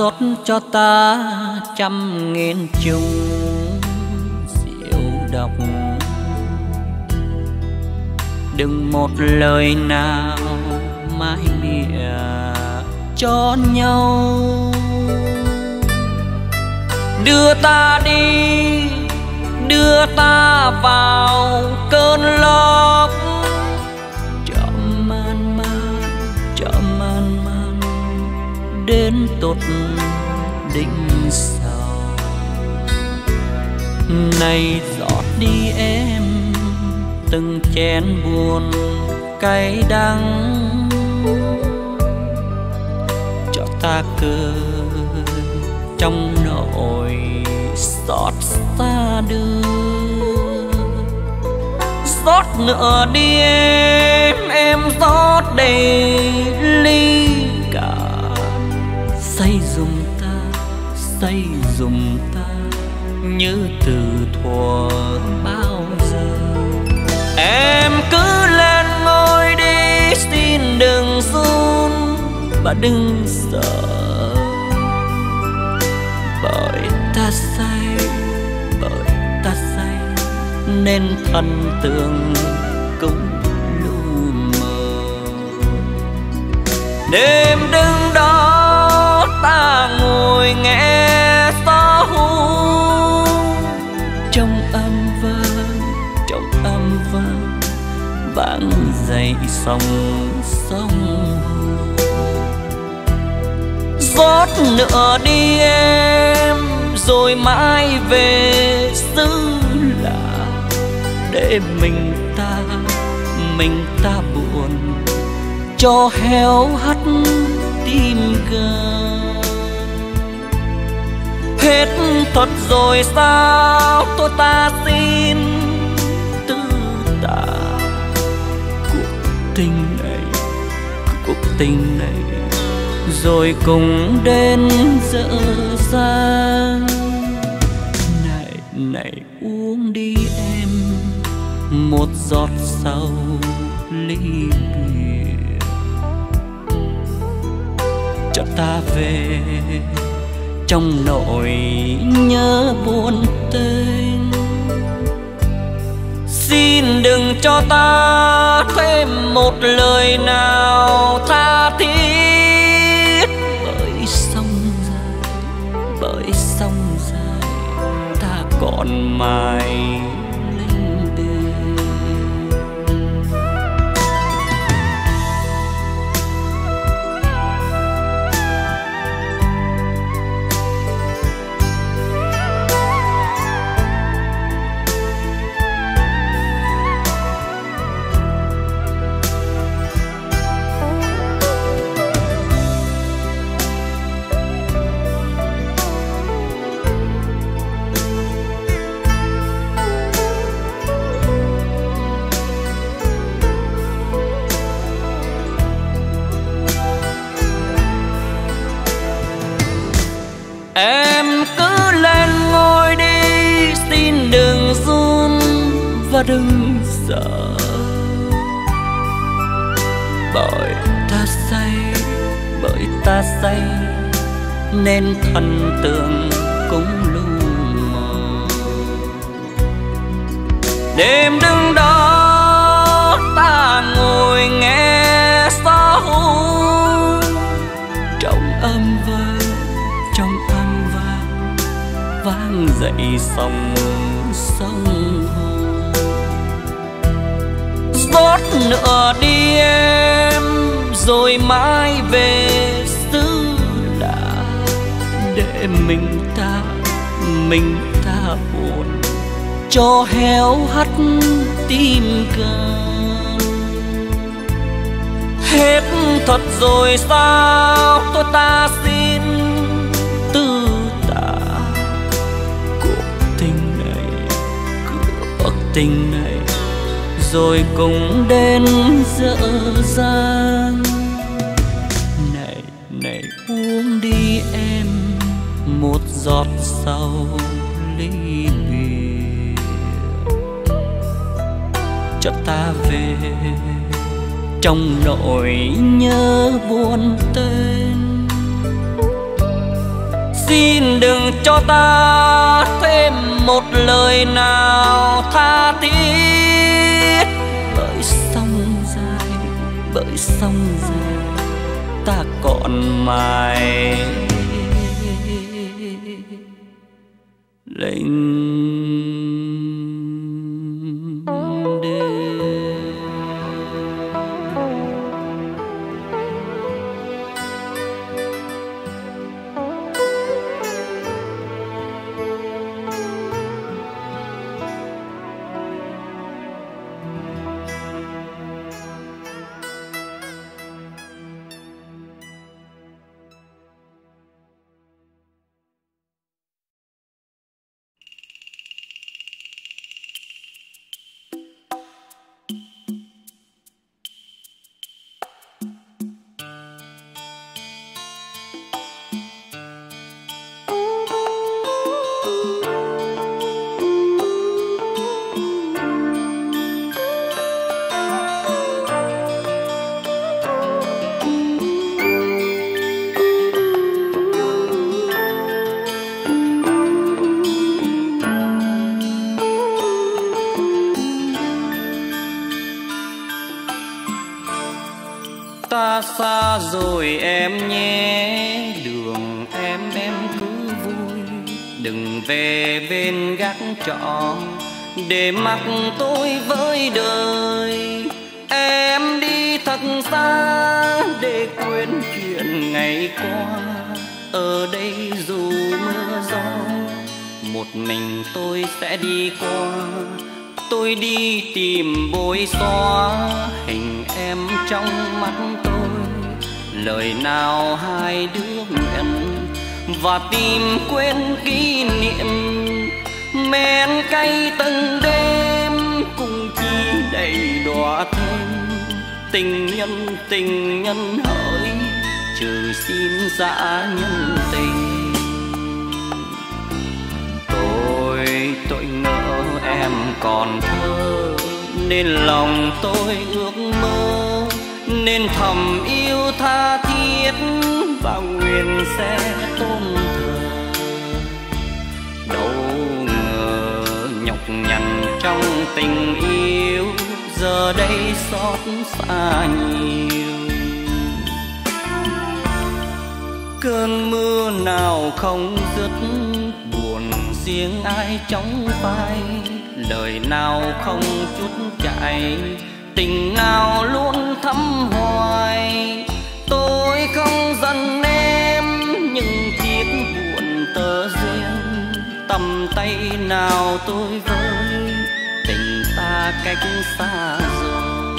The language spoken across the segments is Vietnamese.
xót cho ta trăm nghìn chung diệu độc. Đừng một lời nào mãi mỉa cho nhau, đưa ta đi, đưa ta vào cơn lốc. Chậm man man đến tột đỉnh sầu. Này giọt đi em từng chén buồn cay đắng, cho ta cười trong nỗi xót xa đưa. Xót nữa đi em xót đầy ly cả. Say dùm ta như từ thuở bao giờ. Em cứ lên ngồi đi, xin đừng run và đừng sợ. Bởi ta say nên thần tượng cũng lu mờ. Đêm đứng đó ta ngồi nghe gió hú, trong âm vang vang dậy sóng rót nữa đi em, rồi mãi về xứ lạ. Để mình ta buồn cho héo hắt tim gan. Hết thật rồi sao tôi ta xin từ tạ. Cuộc tình này rồi cùng đến dở dang. Này uống đi em một giọt sau ly bia, cho ta về trong nỗi nhớ buồn tênh. Xin đừng cho ta thêm một lời nào tha thiết. Bởi sông dài ta còn mãi lên đêm. Em cứ lên ngồi đi, xin đừng run và đừng sợ. Bởi ta say nên thần tượng cũng lu mờ. Đêm đứng đó ta ngồi nghe gió hú, trong âm vang vang dậy sóng hồ. Rót nữa đi em, rồi mãi về xứ lạ. Để mình ta buồn cho héo hắt tim gan. Hết thật rồi sao tôi ta xin từ tạ. Cuộc tình này rồi cũng đến dở dang. Này uống đi em một giọt sau ly bia, cho ta về trong nỗi nhớ buồn tên. Xin đừng cho ta thêm một lời nào tha thiết. Bởi sông dài ta còn mãi lênh xa rồi em nhé, đường em cứ vui, đừng về bên gác trọ để mặc tôi với đời. Em đi thật xa để quên chuyện ngày qua, ở đây dù mưa gió một mình tôi sẽ đi qua. Tôi đi tìm bôi xóa hình em trong mắt tôi, lời nào hai đứa nguyện và tìm quên kỷ niệm. Men cay từng đêm cùng chi đầy đọa thêm, tình nhân hỡi trừ xin dã nhân tình. Tôi ngỡ em còn thơ nên lòng tôi ước mơ, nên thầm yêu tha thiết và nguyện sẽ tôn thờ. Đâu ngờ nhọc nhằn trong tình yêu giờ đây xót xa nhiều. Cơn mưa nào không dứt buồn riêng ai trong vai, lời nào không chút chạy, tình nào luôn thắm hoài. Tôi không giận em nhưng tiếc buồn tơ duyên, tầm tay nào tôi với tình ta cách xa rồi.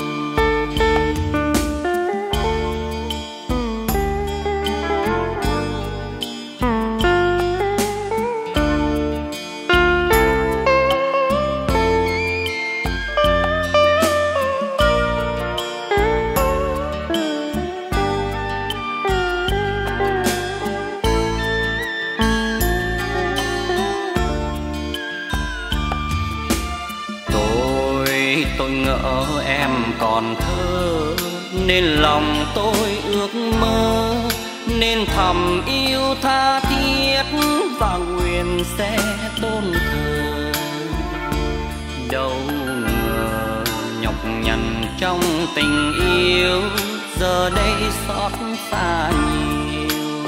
Tôi ngỡ em còn thơ nên lòng tôi ước mơ, nên thầm yêu tha thiết và nguyện sẽ tôn thờ. Đâu ngờ nhọc nhằn trong tình yêu giờ đây xót xa nhiều.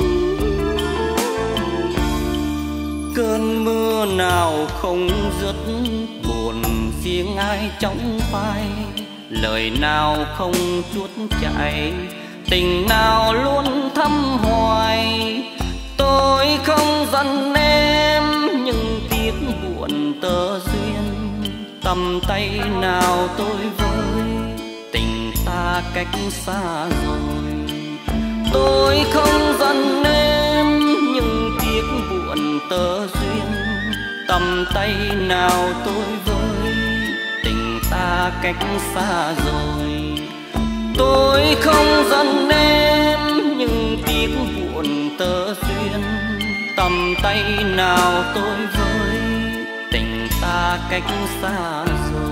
Cơn mưa nào không dứt buồn riêng ai trong vai, lời nào không chuốt chảy, tình nào luôn thắm hoài. Tôi không giận em nhưng tiếc buồn tơ duyên, tầm tay nào tôi với tình ta cách xa rồi. Tôi không giận em nhưng tiếc buồn tơ duyên, tầm tay nào tôi với tình ta cách xa rồi. Tôi không giận em nhưng tiếc buồn tơ duyên, tầm tay nào tôi với tình ta cách xa rồi.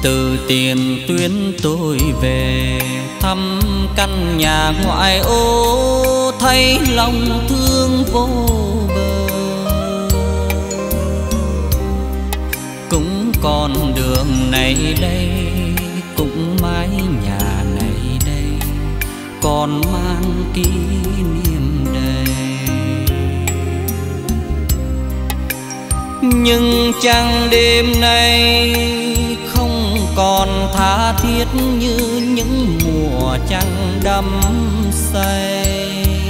từ tiền tuyến tôi về thăm căn nhà ngoại ô, thấy lòng thương vô bờ. Cũng con đường này đây, cũng mái nhà này đây, còn mang kỷ niệm đầy. Nhưng chẳng đêm nay không còn tha thiết như những mùa trăng đắm say.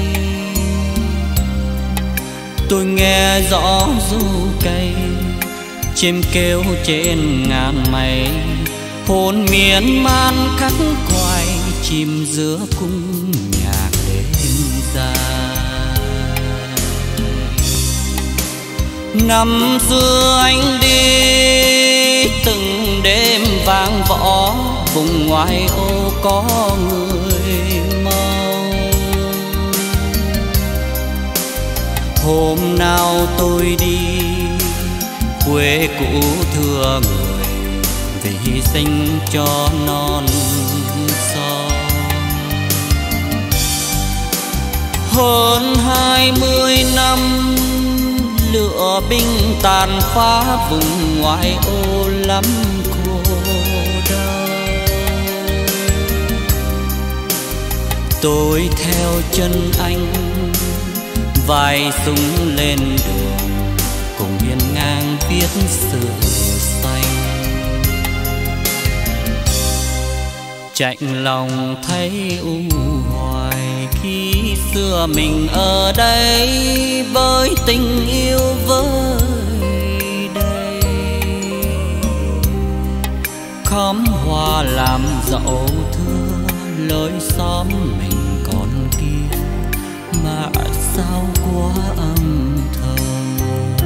Tôi nghe rõ ru cây, chim kêu trên ngàn mây, hồn miên man khắc khoải chìm giữa cung nhạc đêm dài. Năm xưa anh đi từng đêm vang võ, vùng ngoại ô có người mau. Hôm nào tôi đi quê cũ thưa người, vì hy sinh cho non son. Hơn 20 năm lửa binh tàn phá, vùng ngoại ô lắm khổ đau. Tôi theo chân anh vai súng lên đường, cùng hiên ngang viết sự xanh. Chạnh lòng thấy u hoài khi xưa mình ở đây với tình yêu với đây. Khóm hoa làm dẫu thưa lối xóm mình còn kia, mà sao quá âm thầm.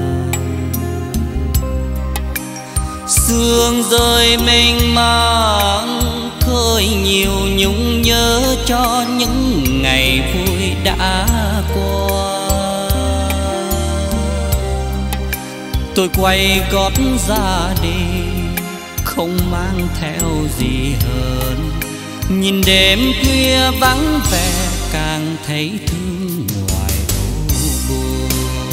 Sương rơi mênh mang khơi nhiều nhung nhớ cho những ngày vui đã qua. Tôi quay gót ra đi không mang theo gì hơn, nhìn đêm khuya vắng vẻ càng thấy thương ngoài ô buồn.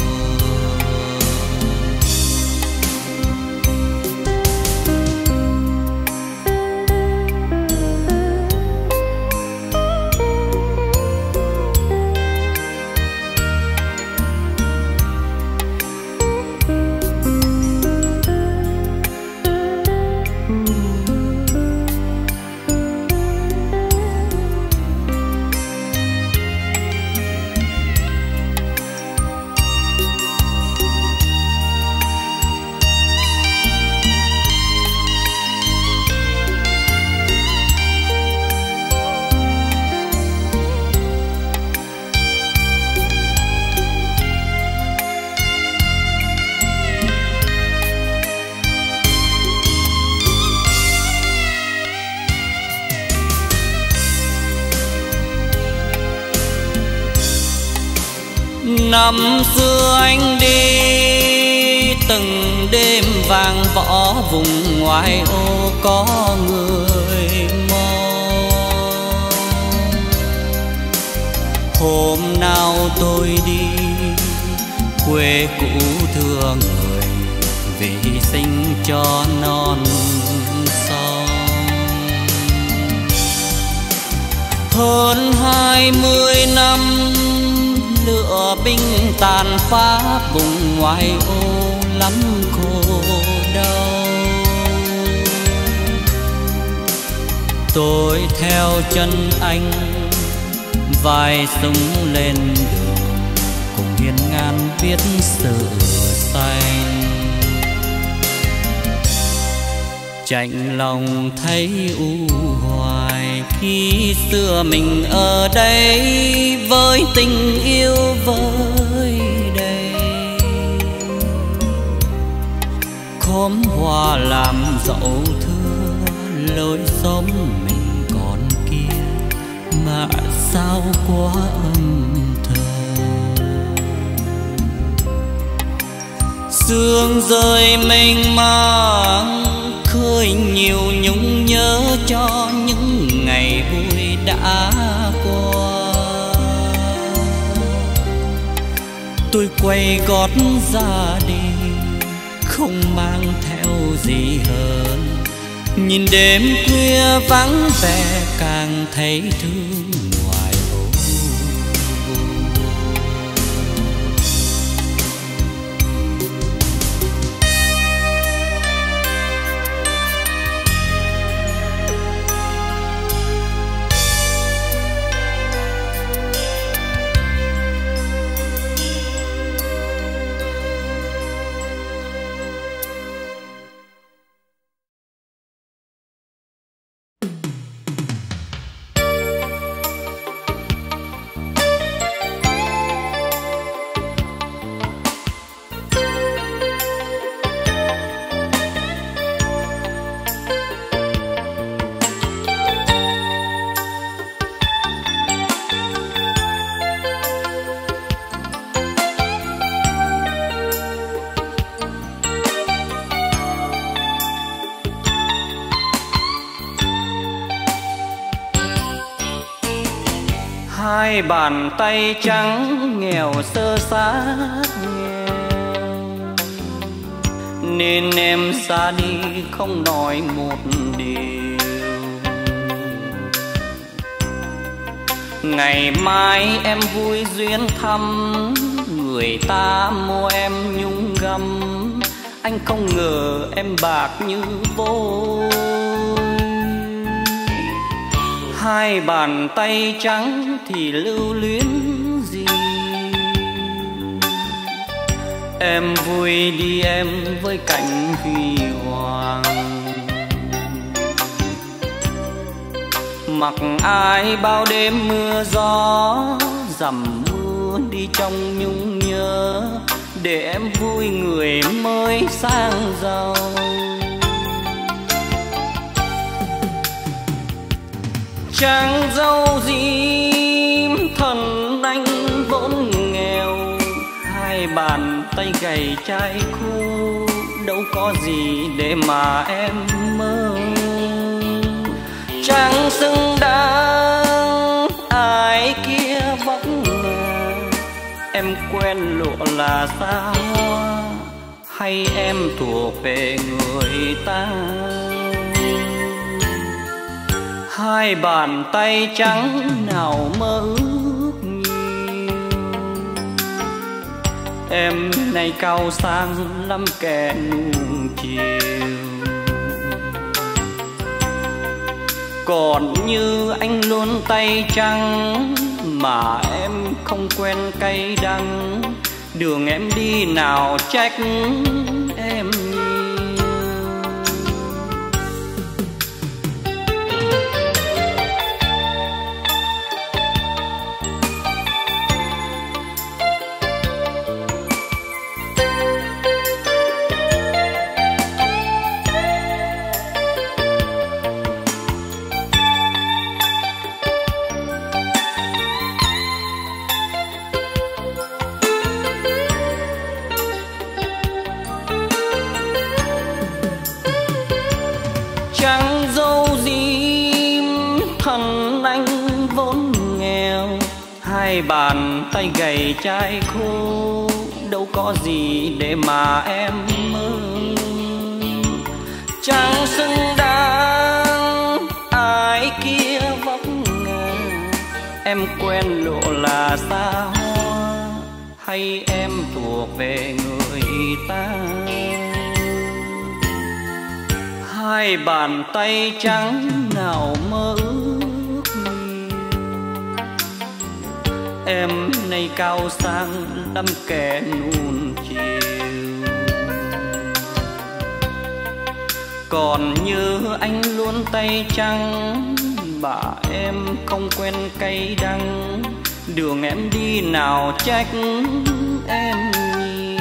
Năm xưa anh đi từng đêm vang võ, vùng ngoại ô có người mong. Hôm nào tôi đi quê cũ thưa người, vì hy sinh cho non son. Hơn 20 năm lửa binh tàn phá, vùng ngoại ô lắm khổ đau. Tôi theo chân anh vai súng lên đường, cùng hiên ngang viết sự xanh. Chạnh lòng thấy u hoài khi xưa mình ở đây với tình yêu với đây. Khóm hoa làm dẫu thưa lối xóm mình còn kia, mà sao quá âm thầm. Sương rơi mênh mang khơi ơi nhiều nhung nhớ cho những ngày vui đã qua. Tôi quay gót ra đi không mang theo gì hơn, nhìn đêm khuya vắng vẻ càng thấy thương ngoài ô. Hai bàn tay trắng nghèo sơ sát nghèo, nên em xa đi không nói một điều. Ngày mai em vui duyên thăm, người ta mua em nhung gấm. Anh không ngờ em bạc như vôi. Hai bàn tay trắng thì lưu luyến gì. Em vui đi em với cảnh huy hoàng, mặc ai bao đêm mưa gió, dầm mưa đi trong nhung nhớ, để em vui người mới sang giàu. Chàng dâu dím thần anh vốn nghèo, hai bàn tay gầy chai khô, đâu có gì để mà em mơ. Chẳng xứng đáng ai kia vóc ngà, em quen lụa là xa hoa, hay em thuộc về người ta. Hai bàn tay trắng nào mơ ước nhiều, em nay cao sang lắm kẻ nuông chiều. Còn như anh luôn tay trắng, mà em không quen cay đắng, đường em đi nào trách em. Chẳng dâu dím thần anh vốn nghèo, hai bàn tay gầy chai khô, đâu có gì để mà em mơ. Chẳng xứng đáng ai kia vóc ngà, em quen lộ là xa hoa, hay em thuộc về người ta. Hai bàn tay trắng nào mơ ước nhiều, em nay cao sang lắm kẻ nuông chiều. Còn như anh luôn tay trắng, mà em không quen cay đắng, đường em đi nào trách em nhiều.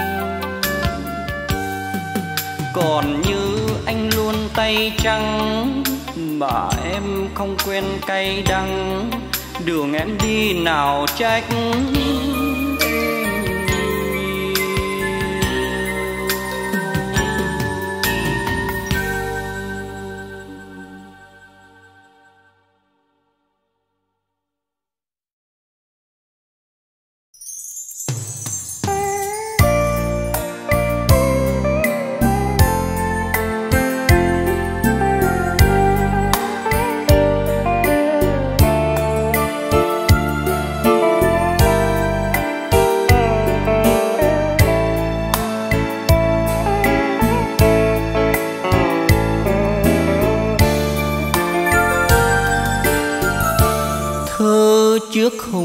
Còn như anh luôn tay trắng, mà em không quen cay đắng, đường em đi nào trách em.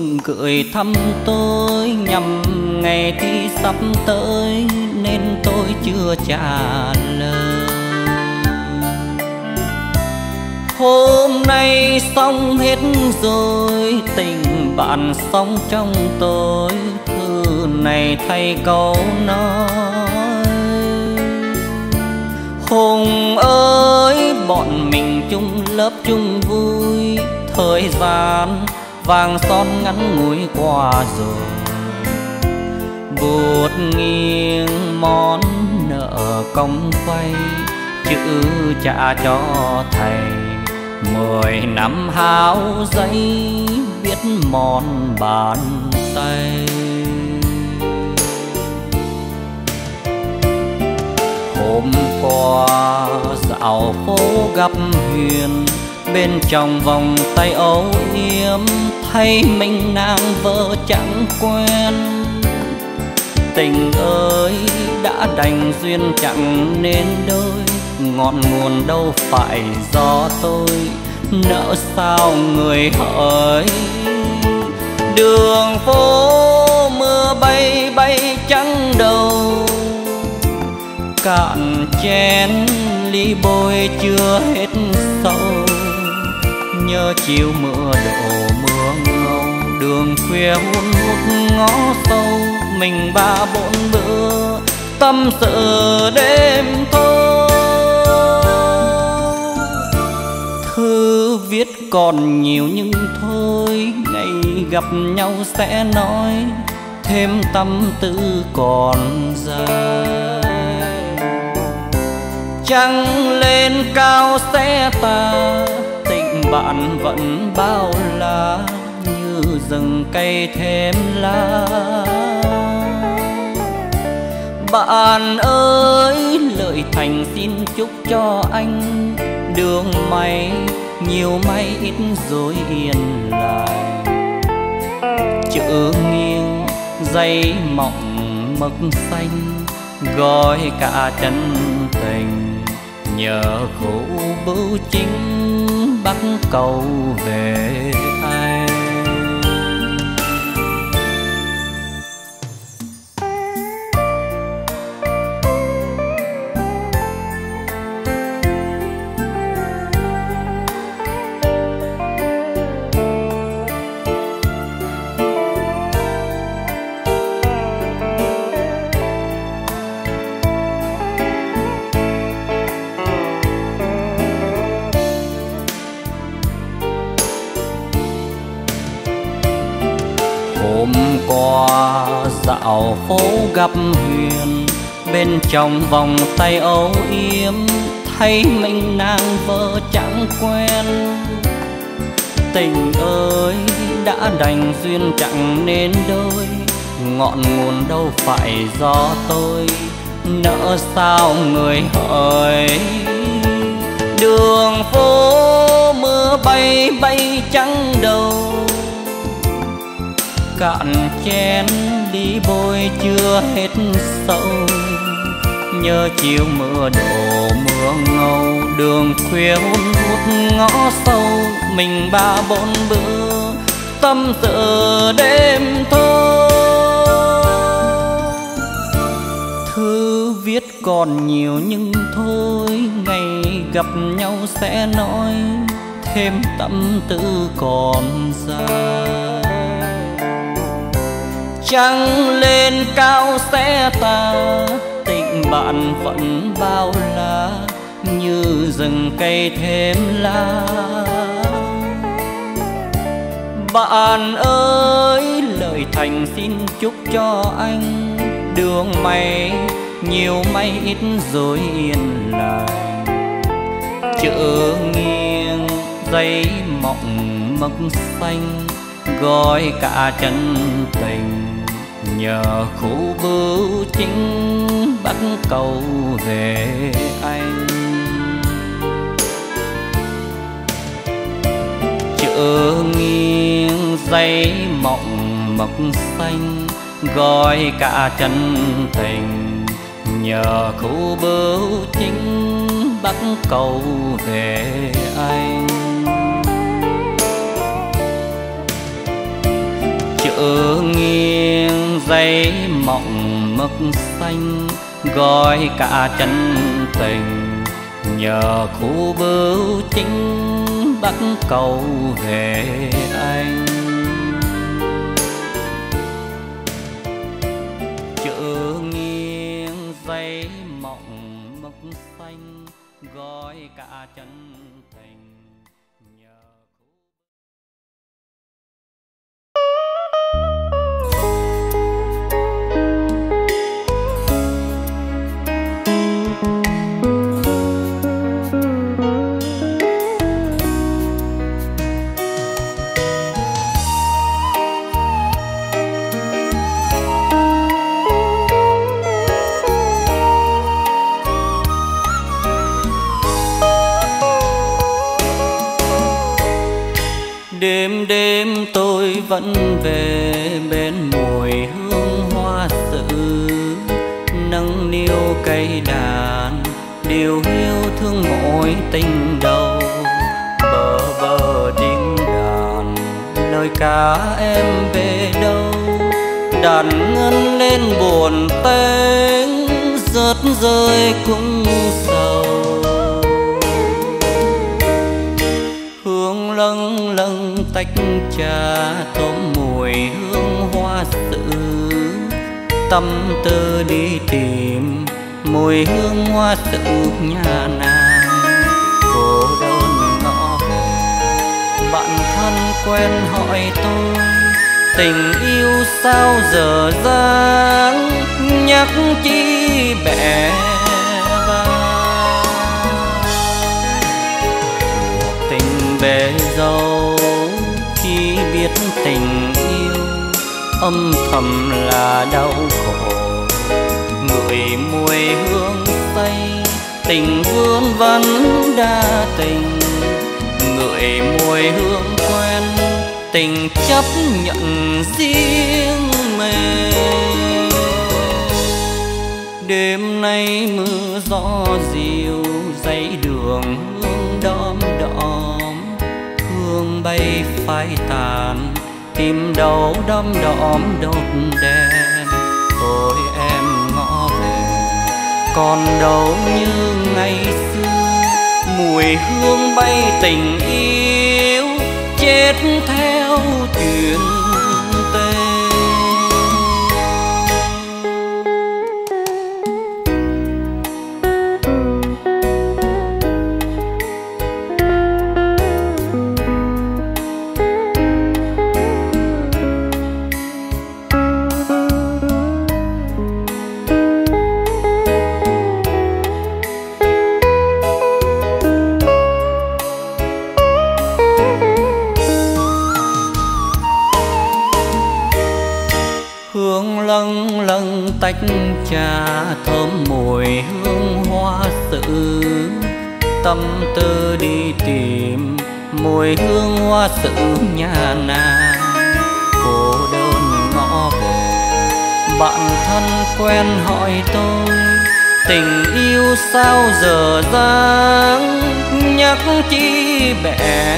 gửi thăm tôi nhằm ngày thi sắp tới nên tôi chưa trả lời. Hôm nay xong hết rồi, tình bạn sống trong tôi, thư này thay câu nói. Hùng ơi, bọn mình chung lớp chung vui, thời gian vàng son ngắn ngủi qua rồi. Buốt nghiêng món nợ công vay, chữ trả cho thầy. 10 năm hao giấy viết mòn bàn tay. Hôm qua dạo phố gặp Huyền, bên trong vòng tay âu yếm thấy mình nàng vợ chẳng quen. Tình ơi đã đành duyên chẳng nên đôi, ngọn nguồn đâu phải do tôi, nỡ sao người hỡi. Đường phố mưa bay bay trắng đầu, cạn chén ly bôi chưa hết sâu. Nhớ chiều mưa đổ mưa ngâu, đường khuya hun hút ngõ sâu. Mình ba bốn bữa tâm sự đêm thâu. Thư viết còn nhiều nhưng thôi, ngày gặp nhau sẽ nói thêm tâm tư còn dài. Trăng lên cao sẽ tà, tình bạn vẫn bao la, như rừng cây thêm lá. Bạn ơi, Lợi Thành xin chúc cho anh đường may nhiều may ít dối yên lại. Chữ nghiêng dây mộng mực xanh, gói cả chân tình. Nhờ khổ bưu chính bắc cầu về anh. Hôm qua dạo phố gặp Huyền, bên trong vòng tay âu yếm thấy mình nàng vợ chẳng quen. Tình ơi đã đành duyên chẳng nên đôi, ngọn nguồn đâu phải do tôi, nỡ sao người hỡi. Đường phố mưa bay bay trắng đầu, cạn chén đi bôi chưa hết sâu. Nhớ chiều mưa đổ mưa ngâu, đường khuya hun hút ngõ sâu. Mình ba bốn bữa tâm sự đêm thâu. Thư viết còn nhiều nhưng thôi, ngày gặp nhau sẽ nói thêm tâm tư còn dài. Trăng lên cao sẽ tà, tình bạn vẫn bao la, như rừng cây thêm lá. Bạn ơi, Lợi Thành xin chúc cho anh đường may nhiều may ít dối yên lại. Chữ nghiêng dây mộng mực xanh, gói cả chân tình. Nhờ khu bưu chính bắc cầu về anh. Chữ nghiêng dây mộng mực xanh, gói cả chân tình. Nhờ khu bưu chính bắc cầu về anh. chữ nghiêng giấy mộng mực xanh gói cả chân tình nhờ khu bưu chính bắc cầu về anh. Chữ nghiêng giấy mộng mực xanh gói cả chân tình nhờ đêm đêm tôi vẫn về bên mùi hương hoa sự nâng niu cây đàn điều hiu thương mỗi tình đầu bờ bờ tiếng đàn nơi cả em về đâu đàn ngân lên buồn tênh rớt rơi cũng sầu hương lâng lâng tách trà tôm mùi hương hoa sự tâm tư đi tìm mùi hương hoa sự nhà nàng cô đơn ngõ về bạn thân quen hỏi tôi tình yêu sao dở dang nhắc chi bẻ bể dâu khi biết tình yêu âm thầm là đau khổ ngửi mùi hương say tình vương vẫn đa tình ngửi mùi hương quen tình chấp nhận riêng mình đêm nay mưa gió dịu dãy đường hương đom đóm hương bay phai tàn tìm đâu đom đóm đốt đèn ôi em ngõ về còn đâu như ngày xưa mùi hương bay tình yêu chết theo chuyện tên. Hương lâng lâng tách trà thơm mùi hương hoa sự tâm tư đi tìm mùi hương hoa sự nhà nàng cô đơn ngõ về bạn thân quen hỏi tôi tình yêu sao dở dang nhắc chi bẻ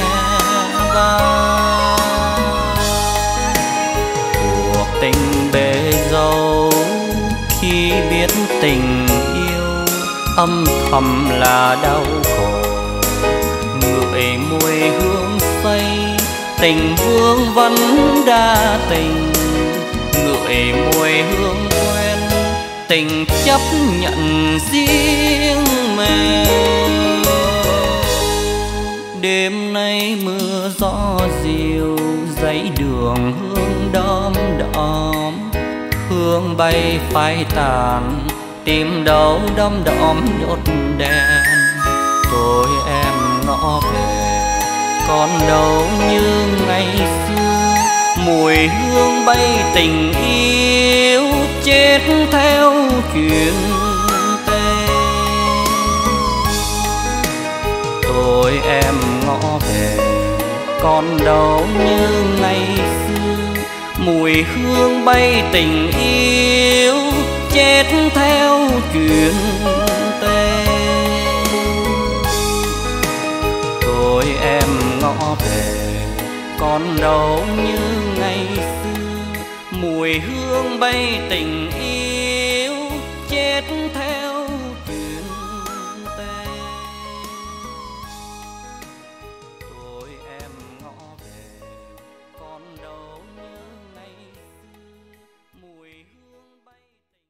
vang cuộc tình bể dâu khi biết tình yêu âm thầm là đau khổ ngửi mùi hương say tình vương vẫn đa tình ngửi mùi hương quen tình chấp nhận riêng mình đêm nay mưa gió dịu dãy đường hương đom đóm hương bay phai tàn tìm đâu đom đóm đốt đèn tôi em ngõ về còn đâu như ngày xưa mùi hương bay tình yêu chết theo chuyện tên tôi em ngõ về còn đâu như ngày xưa mùi hương bay tình yêu chết theo chuyện tên tôi em ngõ về còn đâu như ngày xưa mùi hương bay tình yêu chết theo chuyện tê. Tôi em ngõ về còn đâu nhớ ngày xưa, mùi hương bay tình.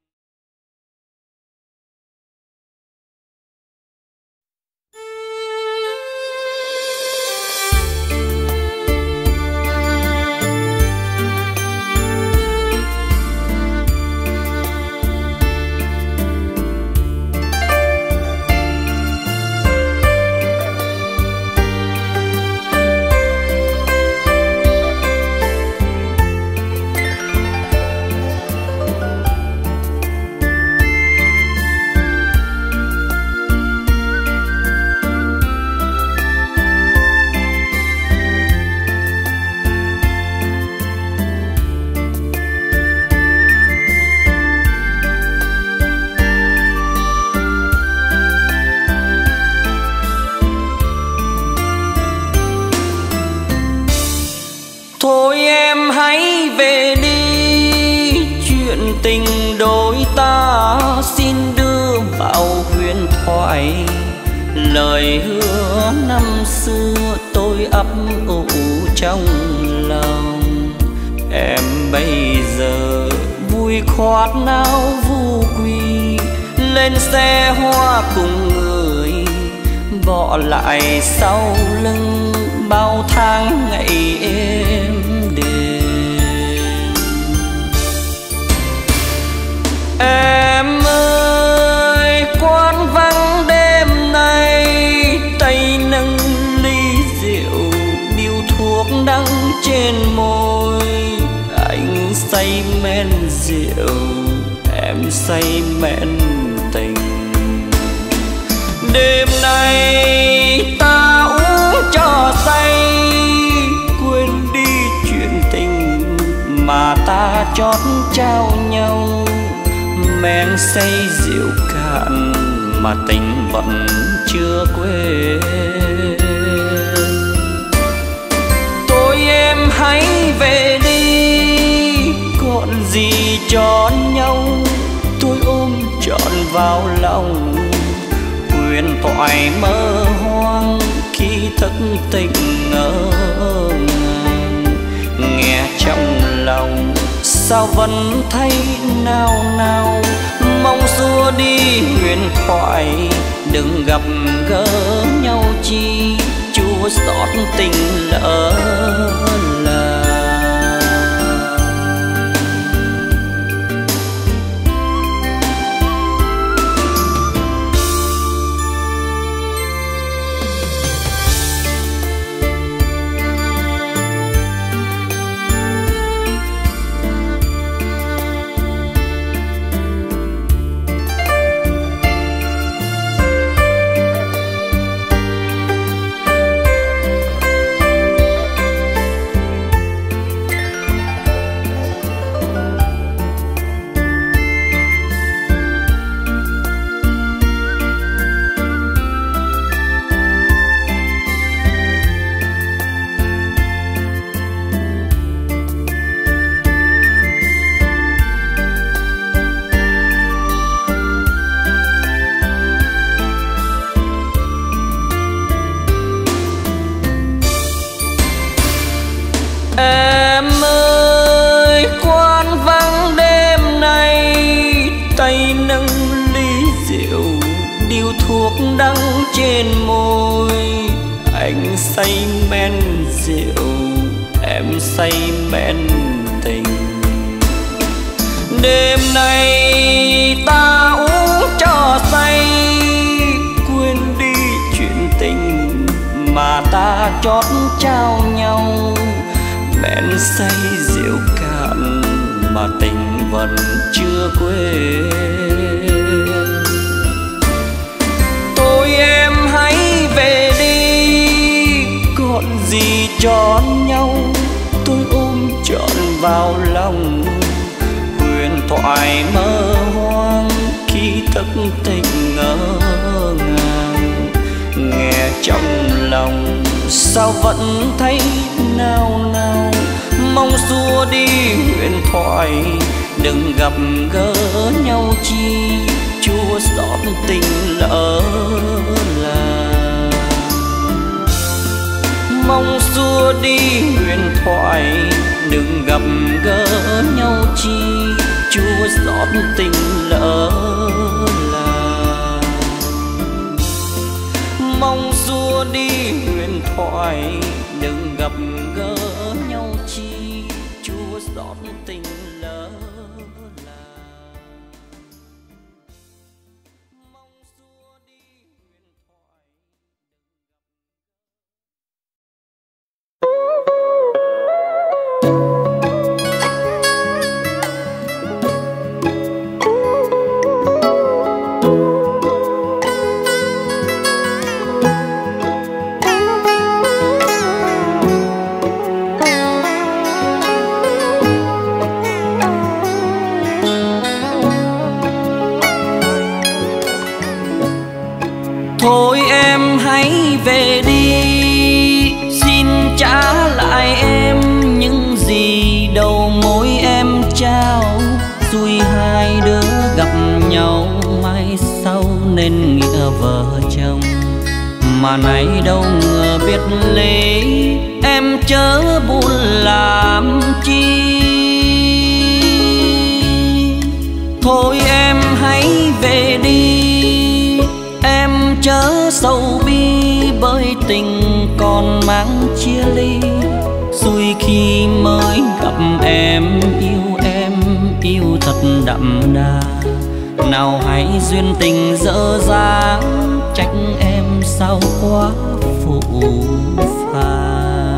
Thôi em hãy về đi, chuyện tình đôi ta xin đưa vào huyền thoại. Lời hứa năm xưa tôi ấp ủ trong lòng. Em bây giờ vui khoát nao vu quy, lên xe hoa cùng người, bỏ lại sau lưng bao tháng ngày êm đềm. Em ơi quán vắng đêm nay, tay nâng ly rượu, điếu thuốc đắng trên môi. Anh say men rượu, em say men tình. Đêm nay ta uống cho say, quên đi chuyện tình mà ta chót trao nhau. Men say rượu cạn mà tình vẫn chưa quên. Tôi em hãy về đi, còn gì cho nhau. Tôi ôm trọn vào lòng, huyền thoại mơ hoang khi thức tỉnh ngỡ ngàng. Nghe trong lòng sao vẫn thấy nao nao, mong xua đi huyền thoại. Đừng gặp gỡ nhau chi, chua xót tình lỡ làng. Em ơi quán vắng đêm nay, tay nâng ly rượu, điếu thuốc đắng trên môi. Anh say men rượu, em say men tình. Đêm nay ta uống cho say, quên đi chuyện tình mà ta chót trao nhau. Men say rượu cạn mà tình vẫn chưa quên. Tôi em hãy về đi, còn gì cho nhau. Tôi ôm trọn vào lòng, huyền thoại mơ hoang khi thức tỉnh ngỡ ngàng. Nghe trong lòng sao vẫn thấy nao nao, mong xua đi huyền thoại, đừng gặp gỡ nhau chi chua xót tình lỡ làng. Mong xua đi huyền thoại, đừng gặp gỡ nhau chi chua xót tình lỡ làng. Mong xua đi huyền thoại, đừng gặp gỡ nhau chi chua xót tình lỡ làng. Thôi em hãy về đi, xin trả lại em những gì đầu môi em trao. Rồi hai đứa gặp nhau mai sau nên nghĩa vợ chồng, mà nay đâu ngờ biết lý, em chớ buồn làm chi. Thôi em hãy về đi, em chớ sầu bi bởi tình còn mang chia ly. Rồi khi mới gặp em yêu thật đậm đà, nào hay duyên tình dở dáng, trách em sao quá phụ phàng.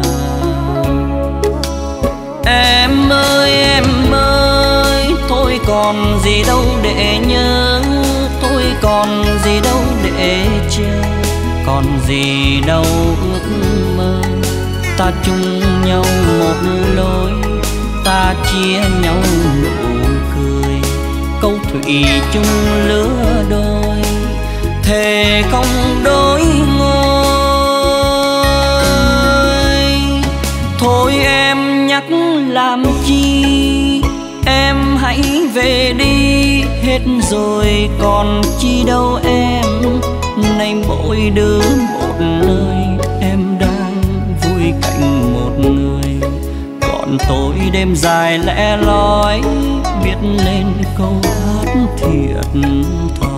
Em ơi, thôi còn gì đâu để nhớ, thôi còn gì đâu để chờ, còn gì đâu ước mơ. Ta chung nhau một lối, ta chia nhau nụ cười, câu thủy chung lứa đôi, thề không đổi ngôi. Thôi em nhắc làm chi, em hãy về đi, hết rồi còn chi đâu em. Nay mỗi đứa một nơi, em đang vui cạnh một người, còn tôi đêm dài lẻ loi, biết lên câu hát thiệt thòi.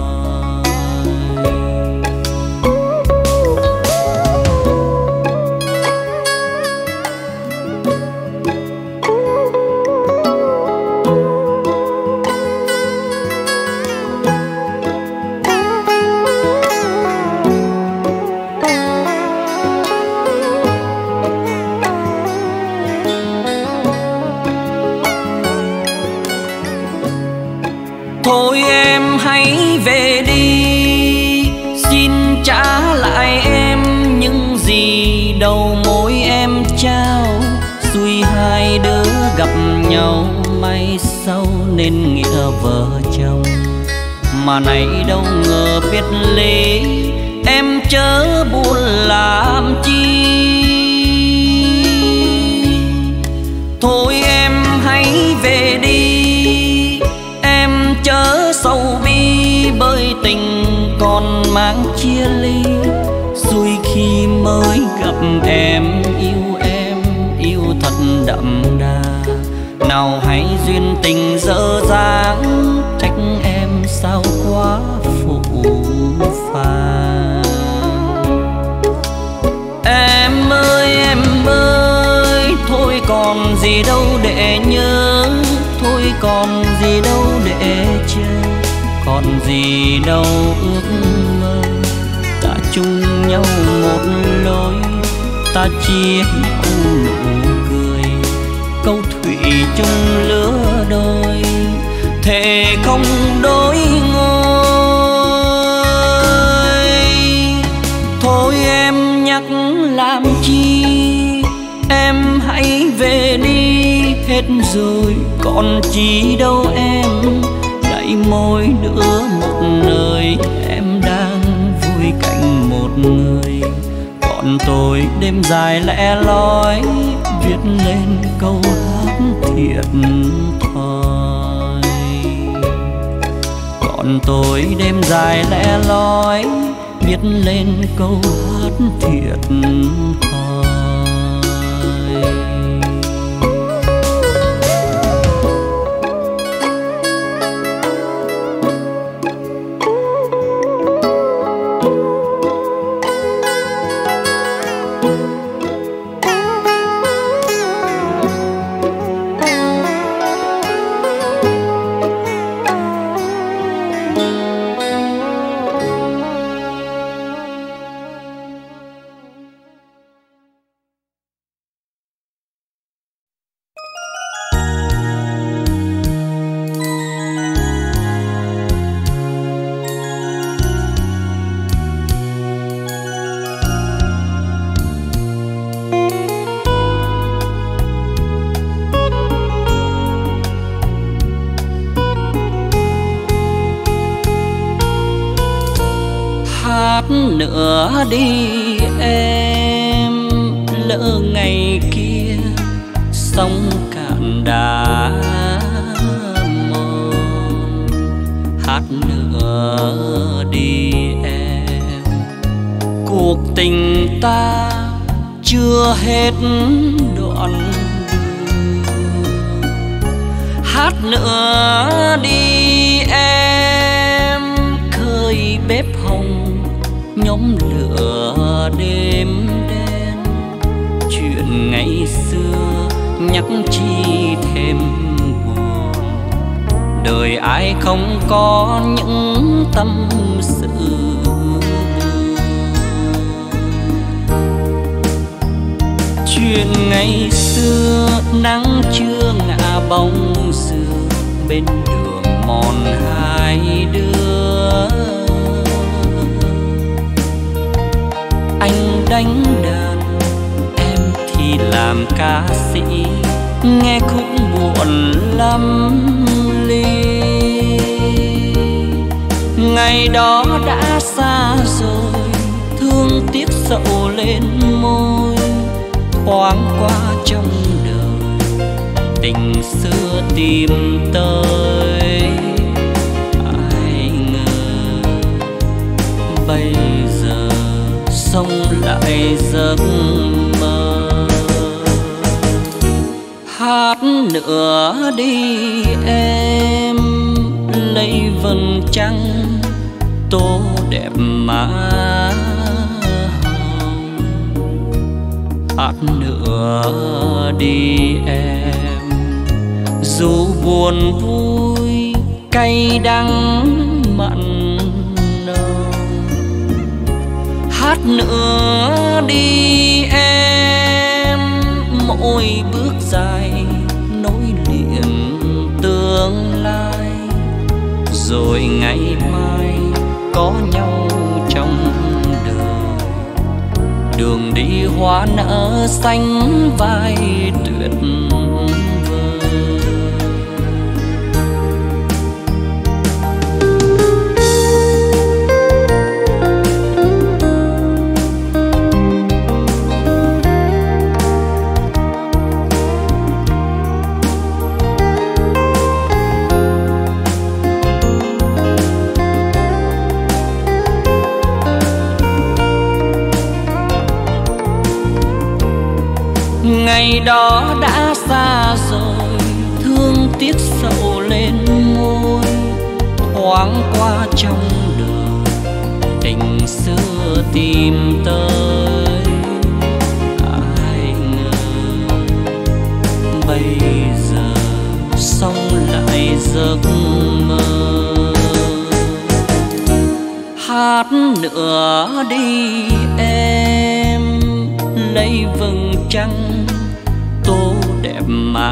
Thôi em hãy về đi, xin trả lại em những gì đầu môi em trao. Rồi hai đứa gặp nhau mai sau nên nghĩa vợ chồng, mà nay đâu ngờ biết lý, em chớ buồn làm chi. Thôi em hãy về đi, em chớ sầu bi bởi tình còn mang chia ly. Rồi khi mới gặp em yêu thật đậm đà, nào hay duyên tình dở dáng, trách em sao quá phụ phàng. Em ơi, thôi còn gì đâu để nhớ, thôi còn gì đâu để chờ, còn gì đâu ước mơ. Ta chung nhau một lối, ta chia nhau nụ cười, câu thủy chung lứa đôi, thề không đổi ngôi. Thôi em nhắc làm chi, em hãy về đi, hết rồi còn chi đâu em. Đẩy môi nữa một nơi, em đang vui cạnh một người, còn tôi đêm dài lẻ loi, viết lên câu hát thiệt thòi. Còn tôi đêm dài lẻ loi viết lên câu hát thiệt thòi. Nữa đi em, lỡ ngày kia sông cạn đá mòn. Hát nữa đi em, cuộc tình ta chưa hết đoạn đường. Hát nữa đi em, khơi bếp hồng nhóm lửa đêm đen. Chuyện ngày xưa nhắc chi thêm buồn, đời ai không có những tâm sự. Chuyện ngày xưa nắng chưa ngả bóng sương, bên đường mòn hai đứa. Anh đánh đàn, em thì làm ca sĩ, nghe khúc buồn lắm ly. Ngày đó đã xa rồi, thương tiếc sầu lên môi. Thoáng qua trong đời, tình xưa tìm tới. Ai ngờ bây giờ sống lại giấc mơ. Hát nữa đi em, lấy vầng trăng tô đẹp má hồng. Hát nữa đi em, dù buồn vui cay đắng mặn nồng. Hát nữa đi em, mỗi bước dài nối liền tương lai. Rồi ngày mai có nhau trong đời, đường đi hoa nở xanh vai tuyệt vời. Ngày đó đã xa rồi, thương tiếc sầu lên môi. Thoáng qua trong đời, tình xưa tìm tới. Ai ngờ bây giờ sống lại giấc mơ. Hát nữa đi em, lấy vầng trăng tô đẹp má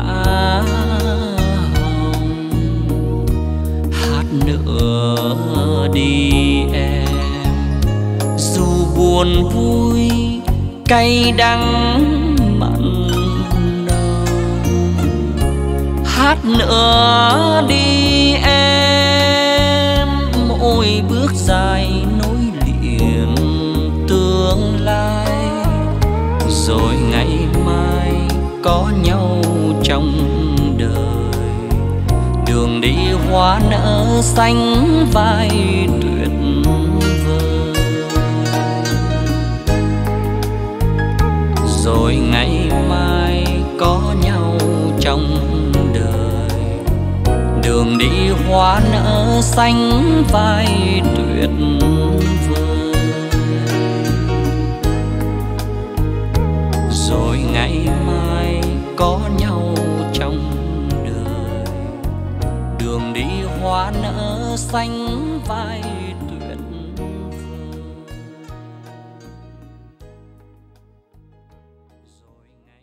hồng. Hát nữa đi em, dù buồn vui cay đắng mặn nồng. Hát nữa đi em, mỗi bước dài nối liền tương lai. Rồi ngày mai có nhau trong đời. Đường đi hoa nở xanh vai tuyệt vời. Rồi ngày mai có nhau trong đời. Đường đi hoa nở xanh vai tuyệt vời. Rồi ngày mai có nhau trong đời. Đường đi hoa nở xanh vai tuyệt vời. Rồi ngày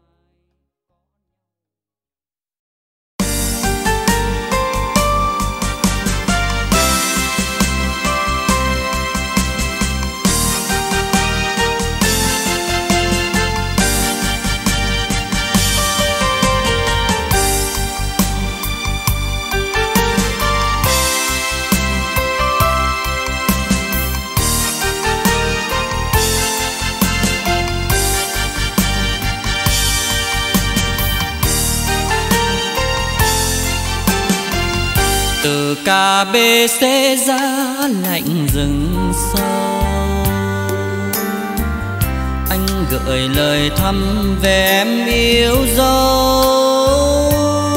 từ KBC ra lạnh rừng sâu, anh gửi lời thăm về em yêu dấu.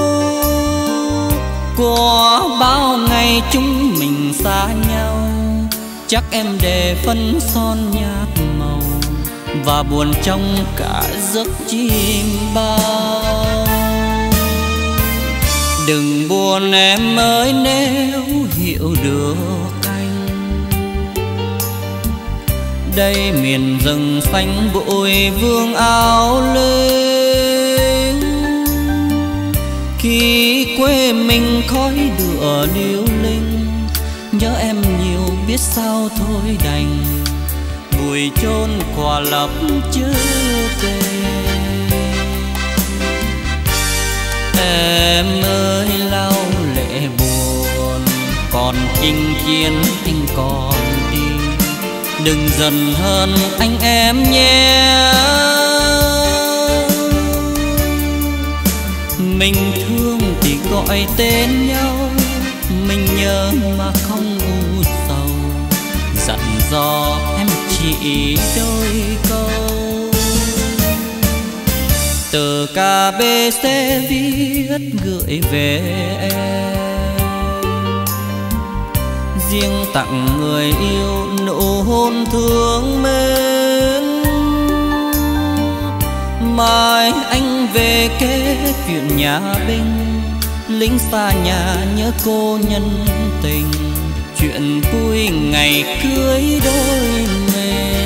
Qua bao ngày chúng mình xa nhau, chắc em để phấn son nhạt màu và buồn trong cả giấc chim bao. Đừng buồn em ơi nếu hiểu được anh, đây miền rừng xanh bụi vương áo lên. Khi quê mình khói lửa điêu linh, nhớ em nhiều biết sao thôi đành, bụi chôn quả lấp chưa tên. Em ơi lau lệ buồn, còn chinh chiến anh còn đi. Đừng giận hơn anh em nhé. Mình thương thì gọi tên nhau, mình nhớ mà không u sầu. Dặn dò em chỉ đôi câu. Từ KBC viết gửi về em, riêng tặng người yêu nụ hôn thương mến. Mai anh về kể chuyện nhà binh, lính xa nhà nhớ cô nhân tình. Chuyện vui ngày cưới đôi mình.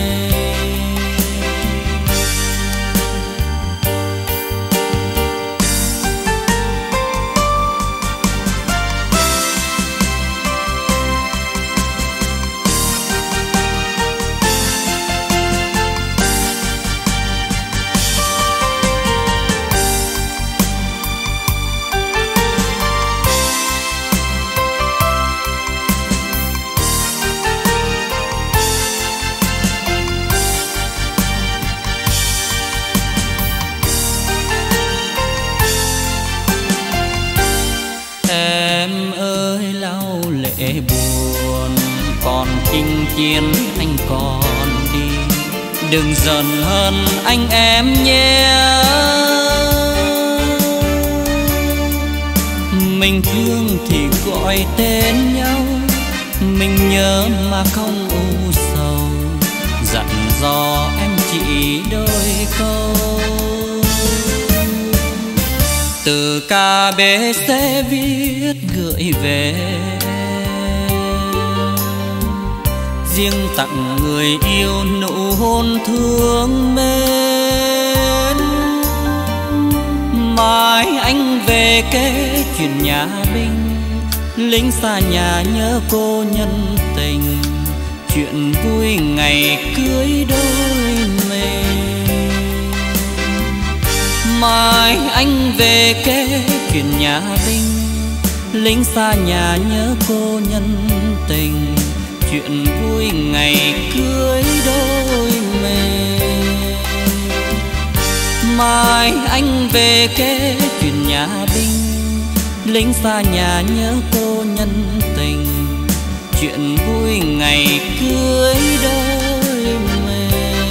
Buồn còn chinh chiến anh còn đi. Đừng giận hơn anh em nhé. Mình thương thì gọi tên nhau, mình nhớ mà không u sầu. Dặn dò em chỉ đôi câu. Từ KBC viết gửi về, riêng tặng người yêu nụ hôn thương mến. Mai anh về kể chuyện nhà binh, lính xa nhà nhớ cô nhân tình. Chuyện vui ngày cưới đôi mình. Mai anh về kể chuyện nhà binh, lính xa nhà nhớ cô nhân tình. Chuyện vui ngày cưới đôi mình. mai anh về kể chuyện nhà binh, lính xa nhà nhớ cô nhân tình, chuyện vui ngày cưới đôi mình.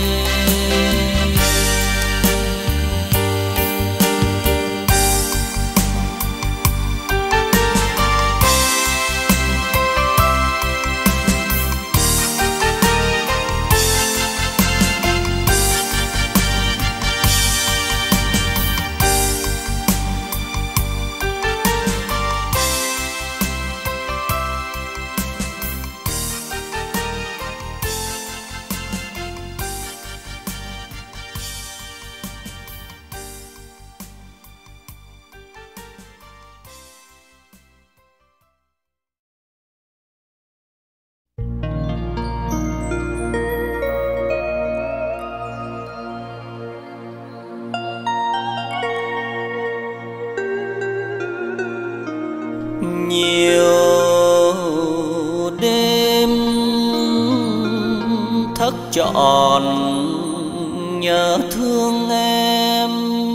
Nhiều đêm thức trọn nhớ thương em,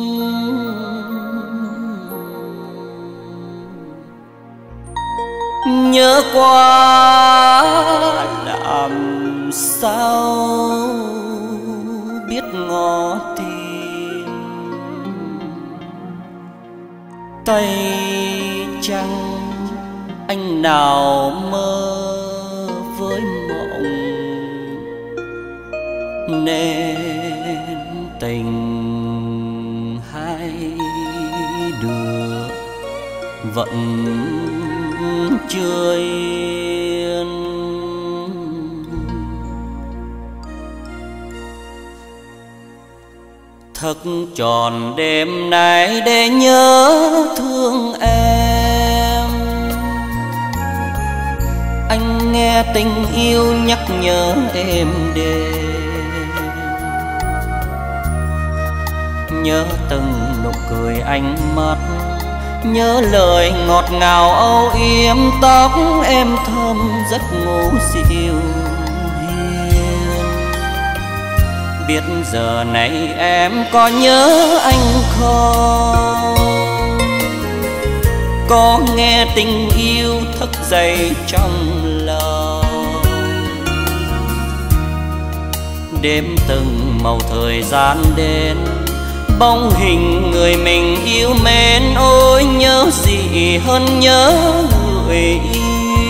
nhớ quá làm sao biết ngỏ tìm, tay trắng anh nào mơ với mộng, nên tình hai đứa vẫn chưa yên. Thức tròn đêm nay để nhớ thương em, anh nghe tình yêu nhắc nhớ em đêm, nhớ từng nụ cười ánh mắt, nhớ lời ngọt ngào âu yếm, tóc em thơm giấc ngủ dịu hiền. Biết giờ này em có nhớ anh không, có nghe tình yêu thức dậy trong lòng. Đêm từng màu thời gian đến, bóng hình người mình yêu mến, ôi nhớ gì hơn nhớ người yêu.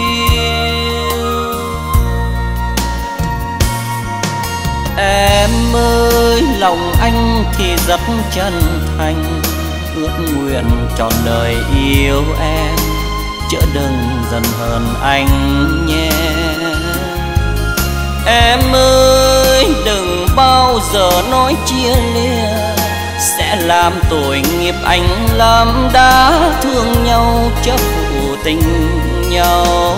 Em ơi lòng anh thì rất chân thành, ước nguyện trọn đời yêu em, chớ đừng giận hờn anh nhé. Em ơi đừng bao giờ nói chia lìa, sẽ làm tội nghiệp anh lắm. Đã thương nhau chớ phụ tình nhau,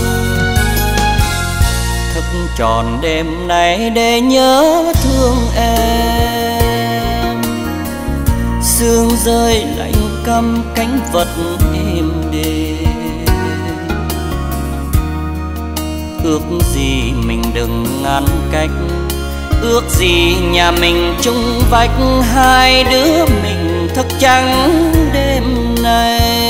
thức tròn đêm nay để nhớ thương em. Sương rơi lạnh căm cánh vật êm đềm, ước gì mình đừng ngăn cách, ước gì nhà mình chung vách, hai đứa mình thức trắng đêm nay.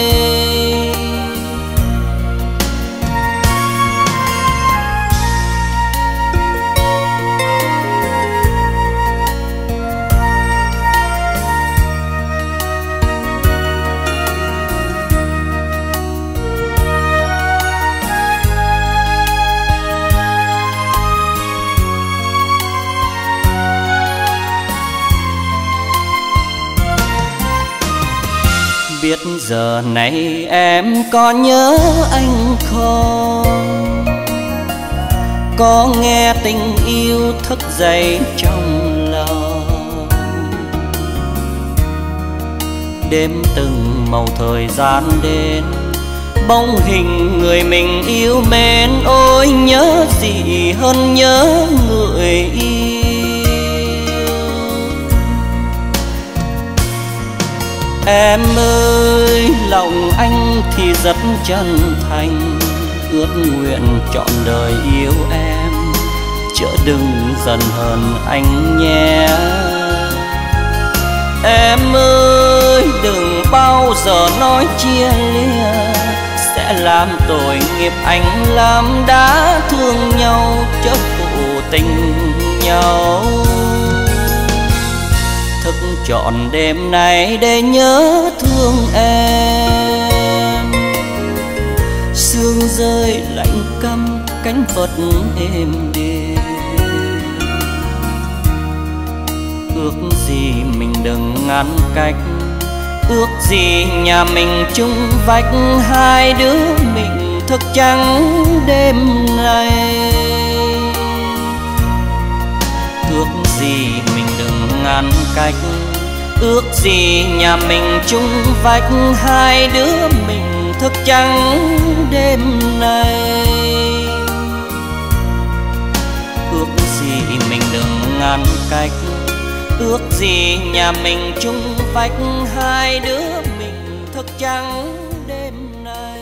Biết giờ này em có nhớ anh không, có nghe tình yêu thức dậy trong lòng. Đêm từng màu thời gian đến, bóng hình người mình yêu mến, ôi nhớ gì hơn nhớ người yêu. Em ơi lòng anh thì rất chân thành, ước nguyện trọn đời yêu em, chớ đừng giận hờn anh nhé. Em ơi đừng bao giờ nói chia lìa, sẽ làm tội nghiệp anh làm đã thương nhau chớ phụ tình nhau. Thức trọn đêm nay để nhớ thương em, sương rơi lạnh căm cánh vật êm đềm. Ước gì mình đừng ngăn cách, ước gì nhà mình chung vách, hai đứa mình thức trắng đêm nay. Ước gì mình đừng ngăn cách, ước gì nhà mình chung vách, hai đứa mình thức trắng đêm nay. Ước gì mình đừng ngăn cách, ước gì nhà mình chung vách, hai đứa mình thức trắng đêm nay.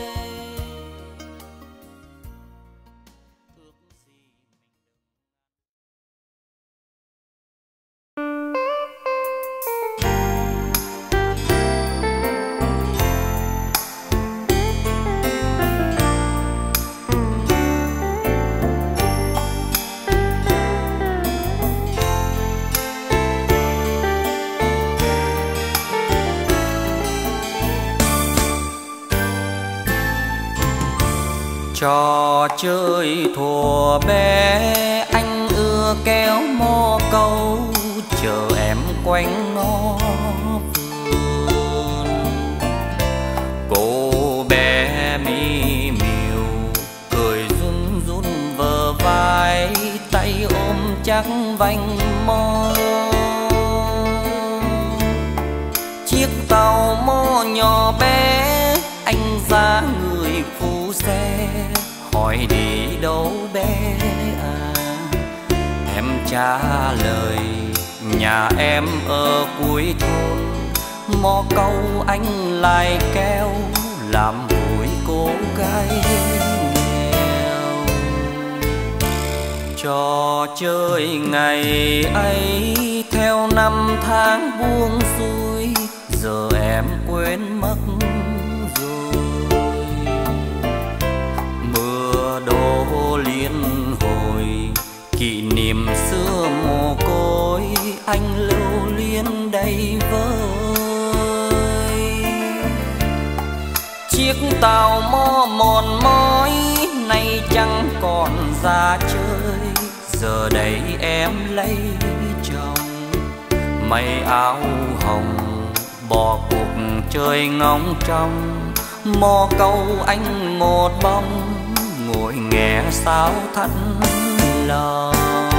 Trò chơi thuở bé anh ưa kéo mò câu, chờ em quanh ngõ vườn. Cô bé mi miều cười run run vờ vai, tay ôm chắc vành môi. Chiếc tàu mò nhỏ bé anh ra người phụ xe, hỏi đi đâu bé à, em trả lời nhà em ở cuối thôn. Mò câu anh lại kéo làm vui cô gái nghèo. Trò chơi ngày ấy theo năm tháng buông xuôi, giờ em quên mất đổ liên hồi. Kỷ niệm xưa mồ côi anh lưu luyến đây với. Chiếc tàu mò mòn mỏi nay chẳng còn ra chơi, giờ đây em lấy chồng. Mây áo hồng bỏ cuộc chơi ngóng trong, mò câu anh một bóng ngồi nghe sao thắt lòng.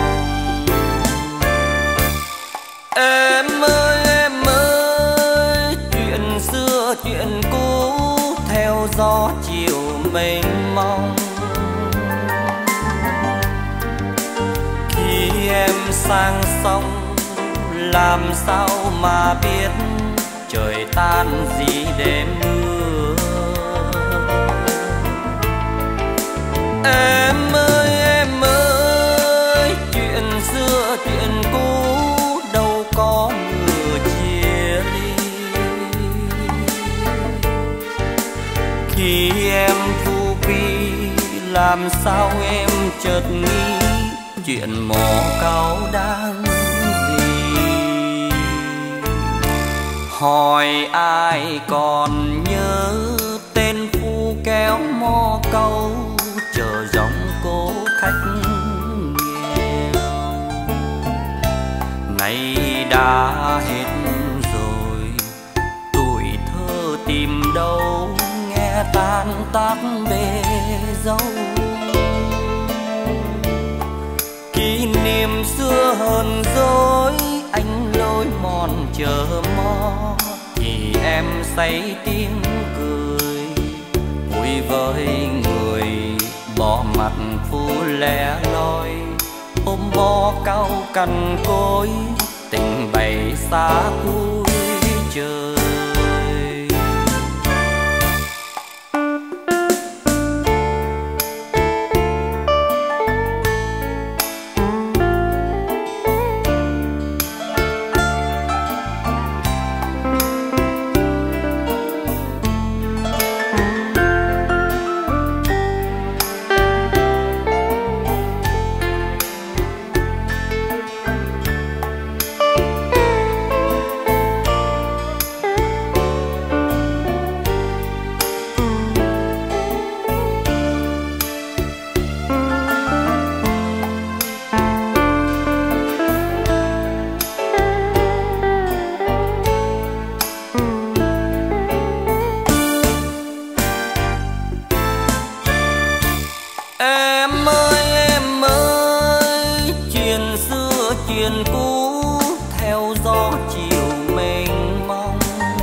Em ơi chuyện xưa chuyện cũ theo gió chiều mênh mông. Khi em sang sông làm sao mà biết trời tan gì để mưa. Em ơi chuyện xưa chuyện cũ đâu có ngờ chia ly. Khi em vu vi làm sao em chợt nghĩ chuyện mò cao đáng gì. Hỏi ai còn nhớ tên phu kéo mò câu, chờ giọng cô khách nghèo. Nay đã hết rồi tuổi thơ tìm đâu, nghe tan tác bề dâu. Kỷ niệm xưa hờn dỗi anh lối mòn chờ mò, thì em say tiếng cười vui với người bỏ mặt phu lẻ loi. Ôm bó cao cằn cối tình bày xa cuối trời. em ơi, chuyện xưa chuyện cũ theo gió chiều mênh mông.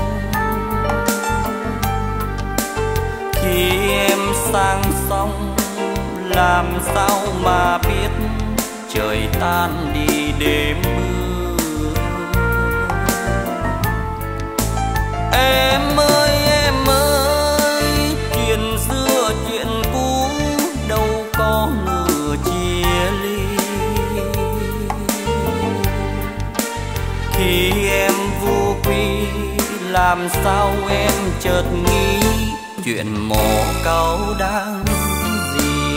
Khi em sang sông làm sao mà biết trời tan đi đêm mưa. Em ơi, chuyện xưa chuyện cũ đâu có ngờ chia ly. Khi em vô quy làm sao em chợt nghĩ chuyện mồ câu đang gì.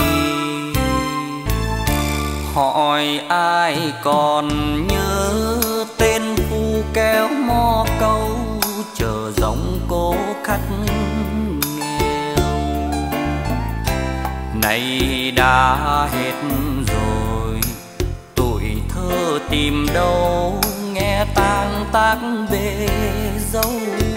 Hỏi ai còn nhớ tên phu kéo mò câu chờ giống cố khách nghèo. Nay đã hết rồi tuổi thơ tìm đâu nghe tang tác bề dâu.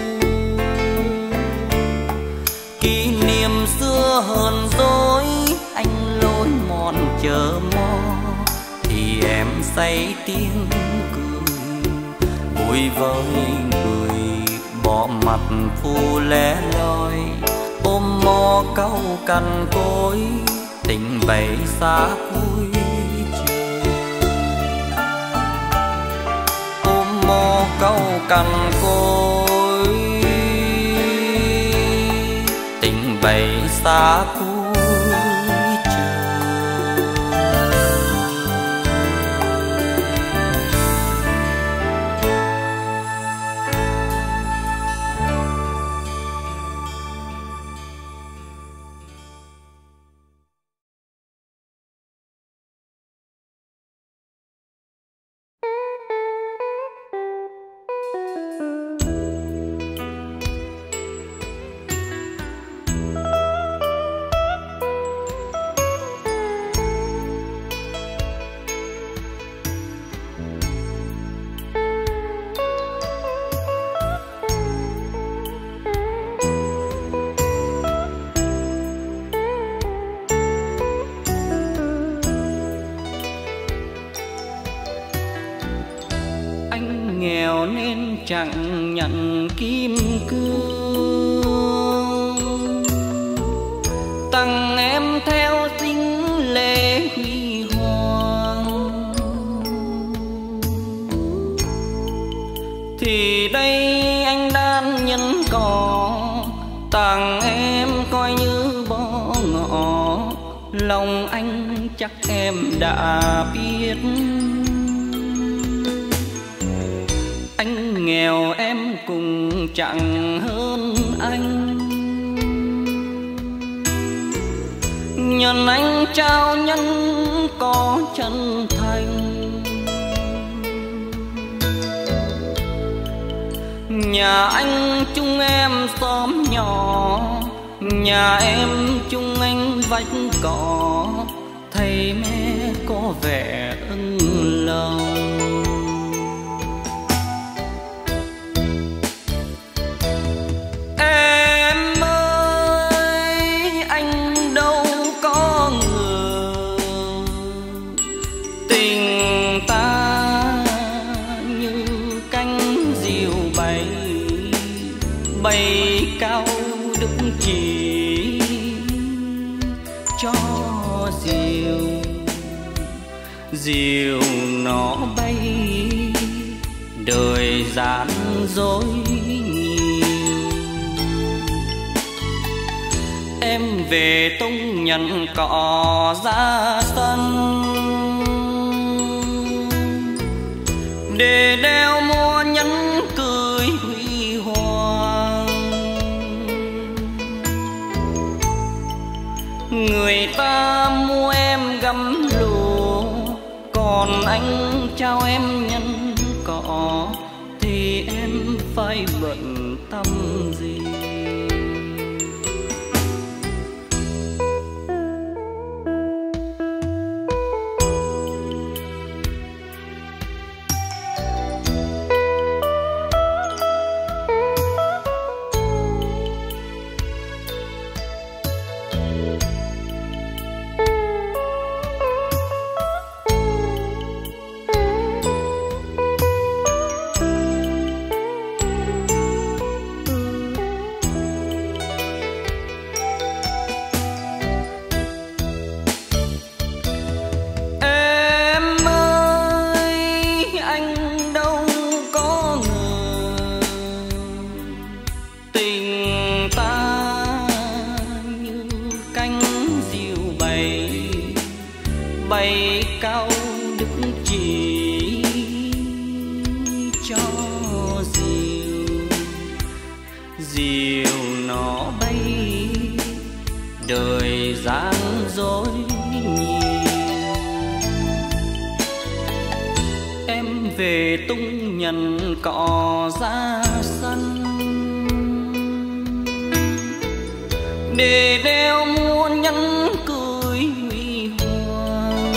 Kỷ niệm xưa hờn dỗi anh lối mòn chờ mò thì em say tiếng cười vui với người bỏ mặt phu lẻ loi ôm mò câu cằn cối tình bày xa cuối trời. Ôm mò câu cằn cối tình bày xa cuối trời. Nghèo nên chẳng nhận kim cương tặng em theo dinh lễ huy hoàng. Thì đây anh đan nhân cỏ tặng em coi như bó ngọ. Lòng anh chắc em đã biết anh nghèo em cũng chẳng hơn anh. Nhân anh trao nhân có chân thành. Nhà anh chung em xóm nhỏ, nhà em chung anh vách cỏ. Thầy mẹ có vẻ ưng lòng. Em ơi, anh đâu có ngờ tình ta như cánh diều bay, bay cao đức chỉ cho diều, diều nó bay đời gian dối. Em về tung nhận cỏ ra sân để đeo mua nhẫn cưới huy hoàng. Người ta mua em gấm lụa, còn anh trao em nhẫn cỏ thì em phải bận tâm gì. bay cao đức chỉ cho diều, diều nó bay đời gian dối nhiều. Em về tung nhận cỏ ra sân để đeo muôn nhẫn cười huy hoàng.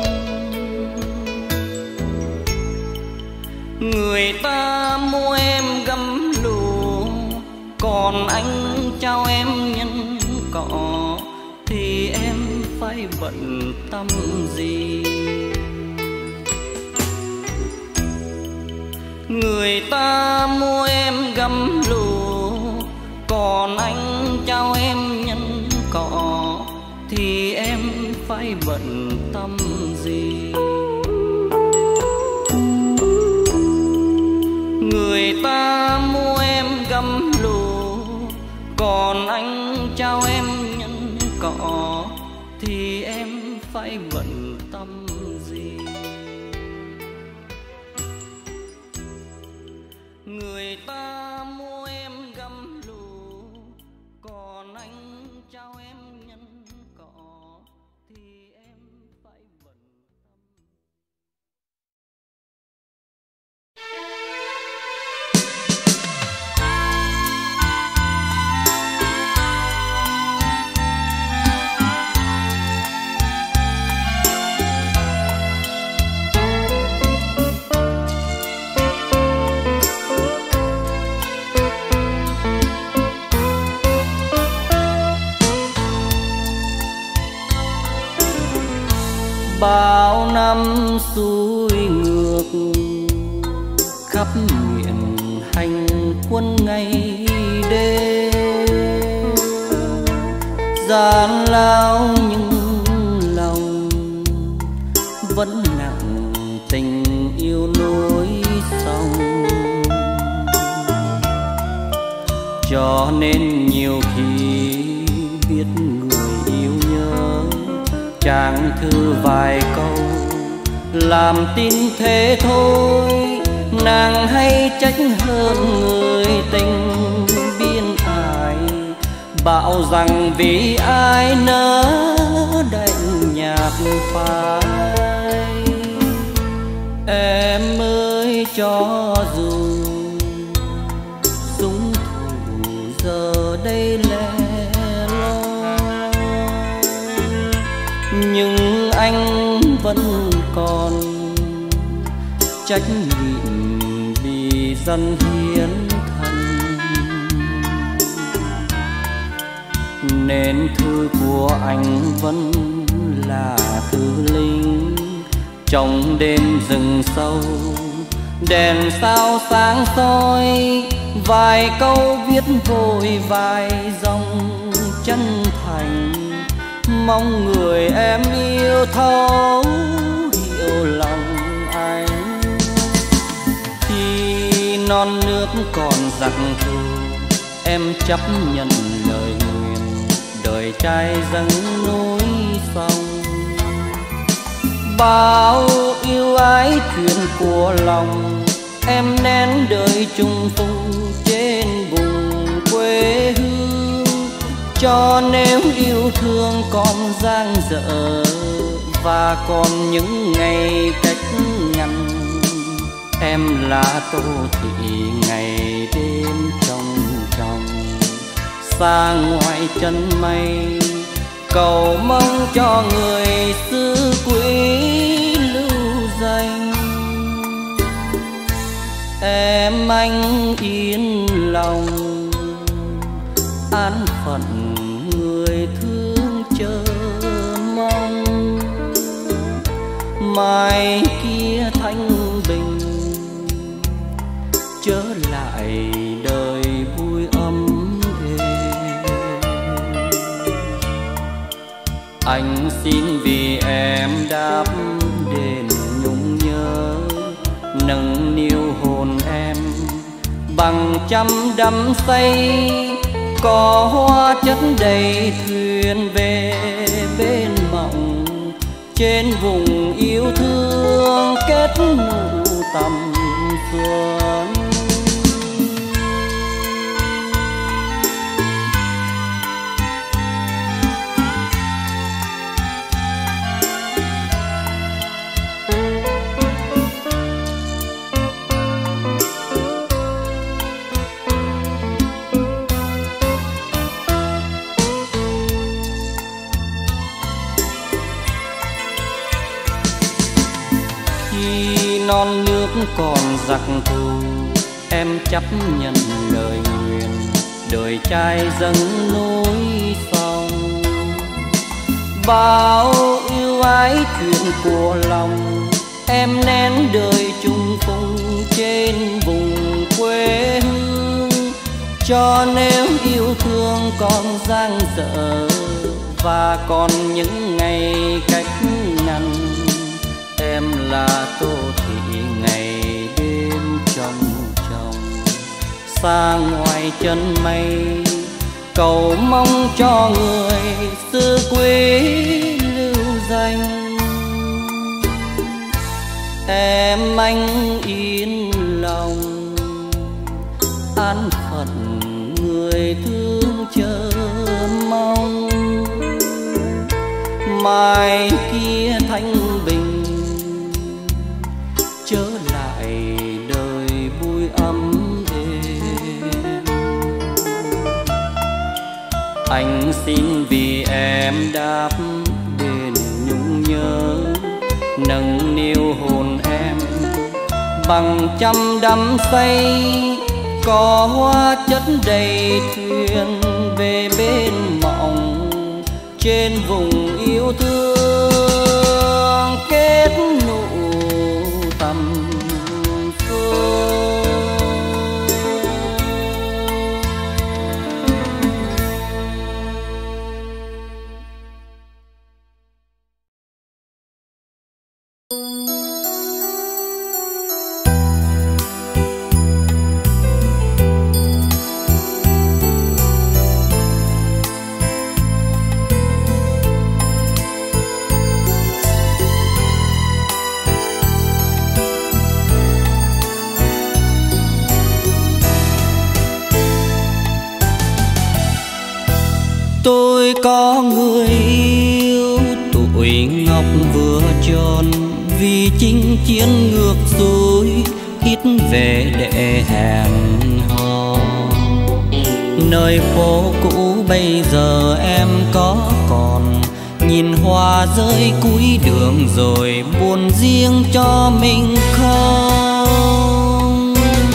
Người ta mua em gấm lụa, còn anh trao em nhân cỏ, thì em phải bận tâm gì? Người ta mua em gấm lụa, còn anh trao em nhân cỏ, thì em phải bận tâm gì? Người ta mua em gấm lụa, còn anh trao em nhân cỏ, thì em phải bận tâm gì? Người ta mua em gấm lụa, còn anh trao em nhân cỏ, thì em phải bận tâm. Bao năm xuôi ngược khắp miền hành quân ngày đêm, gian lao nhưng lòng vẫn nặng tình yêu nối sông. Cho nên nhiều khi biết người yêu nhớ, chàng thư vài câu làm tin thế thôi. Nàng hay trách hơn người tình biên ải, bảo rằng vì ai nỡ đành nhạt phai. Em ơi cho dù súng thủ giờ đây lẻ loi, nhưng anh vẫn còn trách nhiệm vì dân hiến thân. Nên thư của anh vẫn là thư linh, trong đêm rừng sâu đèn sao sáng soi. Vài câu viết vội vài dòng chân thành, mong người em yêu thấu hiểu lòng anh. Khi non nước còn giặc thù, em chấp nhận lời nguyện đời trai dâng núi sông. Bao yêu ái chuyện của lòng, em nén đời chung phùng trên vùng quê hương. Cho nếu yêu thương còn dang dở và còn những ngày cách ngăn, em là Tô Thị ngày đêm trong trong xa ngoài chân mây, cầu mong cho người xứ quý lưu danh. Em anh yên lòng an phận người thương chờ mong, mai kia thanh bình trở lại đời vui ấm êm. Anh xin vì em đáp đền nhung nhớ, nâng niu hồn em bằng trăm đắm say. Có hoa chất đầy thuyền về bên mộng, trên vùng yêu thương kết nụ tầm phương. Non nước còn giặc thù, em chấp nhận lời nguyện, đời trai dâng núi sông. Bao yêu ái chuyện của lòng, em nén đời chung phùng trên vùng quê hương. Cho nếu yêu thương còn dang dở và còn những ngày cách ngăn, em là Tô Thị ngày đêm trong trong xa ngoài chân mây, cầu mong cho người xứ quý lưu danh. Em anh yên lòng an phận người thương chờ mong, mai kia thanh bình trở lại đời vui ấm êm. Anh xin vì em đáp đền nhung nhớ, nâng niu hồn em bằng trăm đắm say. Có hoa chất đầy thuyền về bên mộng, trên vùng yêu thương kết nụ tầm phương. Tôi có người yêu tuổi ngọc vừa tròn, vì chinh chiến ngược xuôi ít về để hẹn hò. Nơi phố cũ bây giờ em có còn, nhìn hoa rơi cuối đường rồi buồn riêng cho mình không.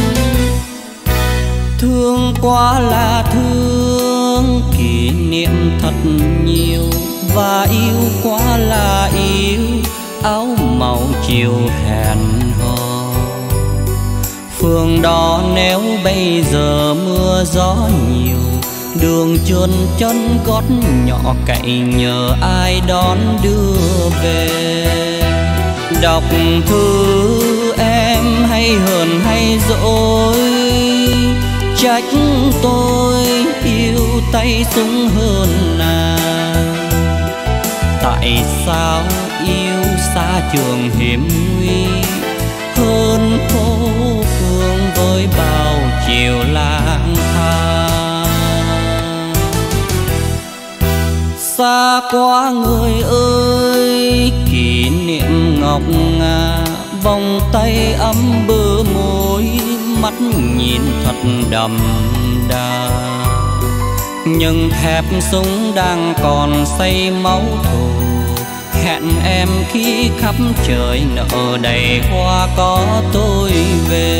Thương quá là thương, kỷ niệm thật nhiều, và yêu quá là yêu, áo màu chiều hẹn hò. Phường đó nếu bây giờ mưa gió nhiều, đường trơn chân gót nhỏ cậy nhờ ai đón đưa về. Đọc thư em hay hờn hay dỗi, trách tôi yêu tay súng hơn nàng. Tại sao yêu xa trường hiểm nguy, hơn phố phường với bao chiều lang thang. Xa quá người ơi, kỷ niệm ngọc ngà, vòng tay ấm bờ môi, mắt nhìn thật đậm đà. Nhưng thép súng đang còn say máu thù, hẹn em khi khắp trời nợ đầy hoa có tôi về.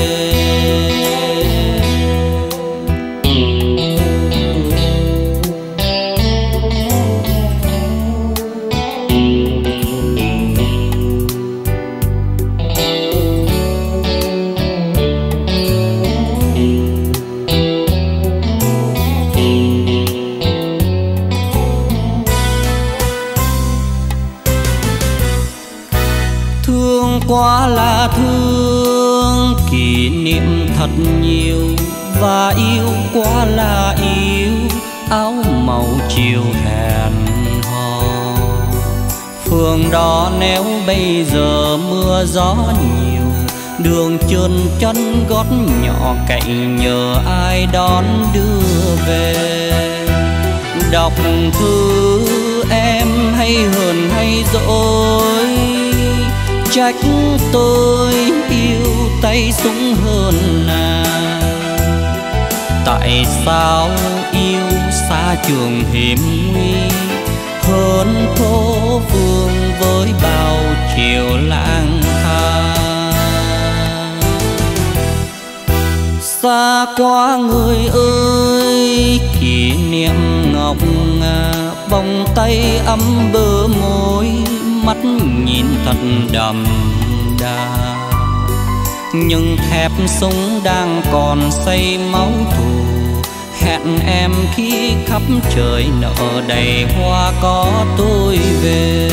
Quá là thương, kỷ niệm thật nhiều, và yêu quá là yêu, áo màu chiều hẹn hò. Phường đó nếu bây giờ mưa gió nhiều, đường trơn chân gót nhỏ cạnh nhờ ai đón đưa về. Đọc thư em hay hờn hay dỗi, trách tôi yêu tay súng hơn nàng. Tại sao yêu xa trường hiểm nguy, hơn phố phường với bao chiều lang thang. Xa quá người ơi, kỷ niệm ngọc ngà, vòng tay ấm bờ môi, mắt nhìn thật đậm đà. Nhưng thép súng đang còn say máu thù, hẹn em khi khắp trời nở đầy hoa có tôi về.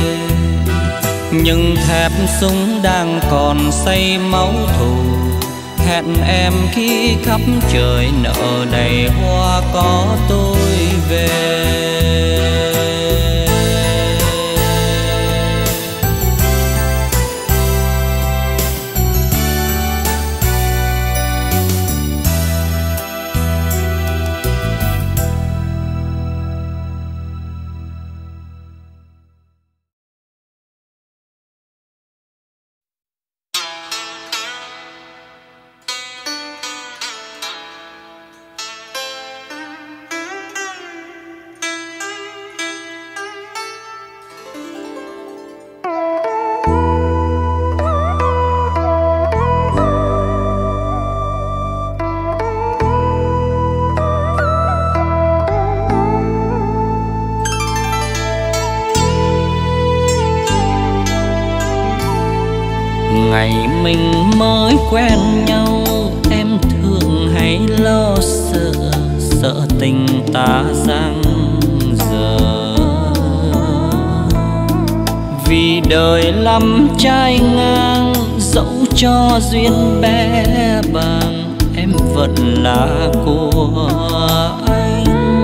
Nhưng thép súng đang còn say máu thù, hẹn em khi khắp trời nở đầy hoa có tôi về. Ngày mình mới quen nhau, em thường hay lo sợ, sợ tình ta giang dở. Vì đời lắm trai ngang, dẫu cho duyên bé bàng, em vẫn là của anh.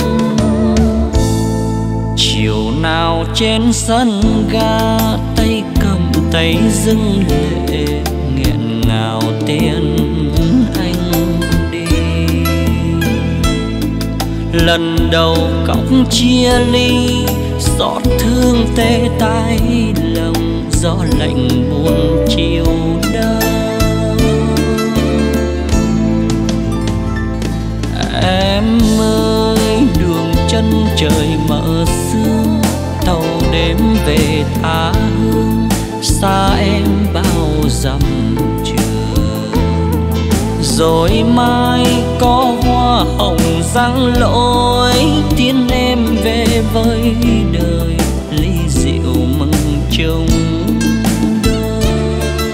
Chiều nào trên sân ga, tay cầm tay dưng lệ, nghẹn ngào tiếng anh đi. Lần đầu cóc chia ly, xót thương tê tái lòng, gió lạnh buồn chiều đông. Em ơi đường chân trời mở sương, tàu đêm về tha hương, xa em bao dặm trường. Rồi mai có hoa hồng răng lỗi, tiến em về với đời, ly rượu mừng chung đôi.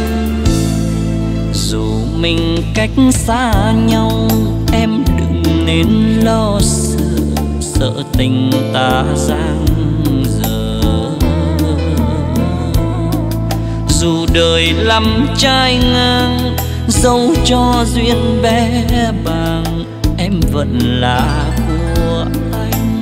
Dù mình cách xa nhau, em đừng nên lo sợ, sợ tình ta giang dở. Dù đời lắm trai ngang, dẫu cho duyên bé bàng, em vẫn là của anh.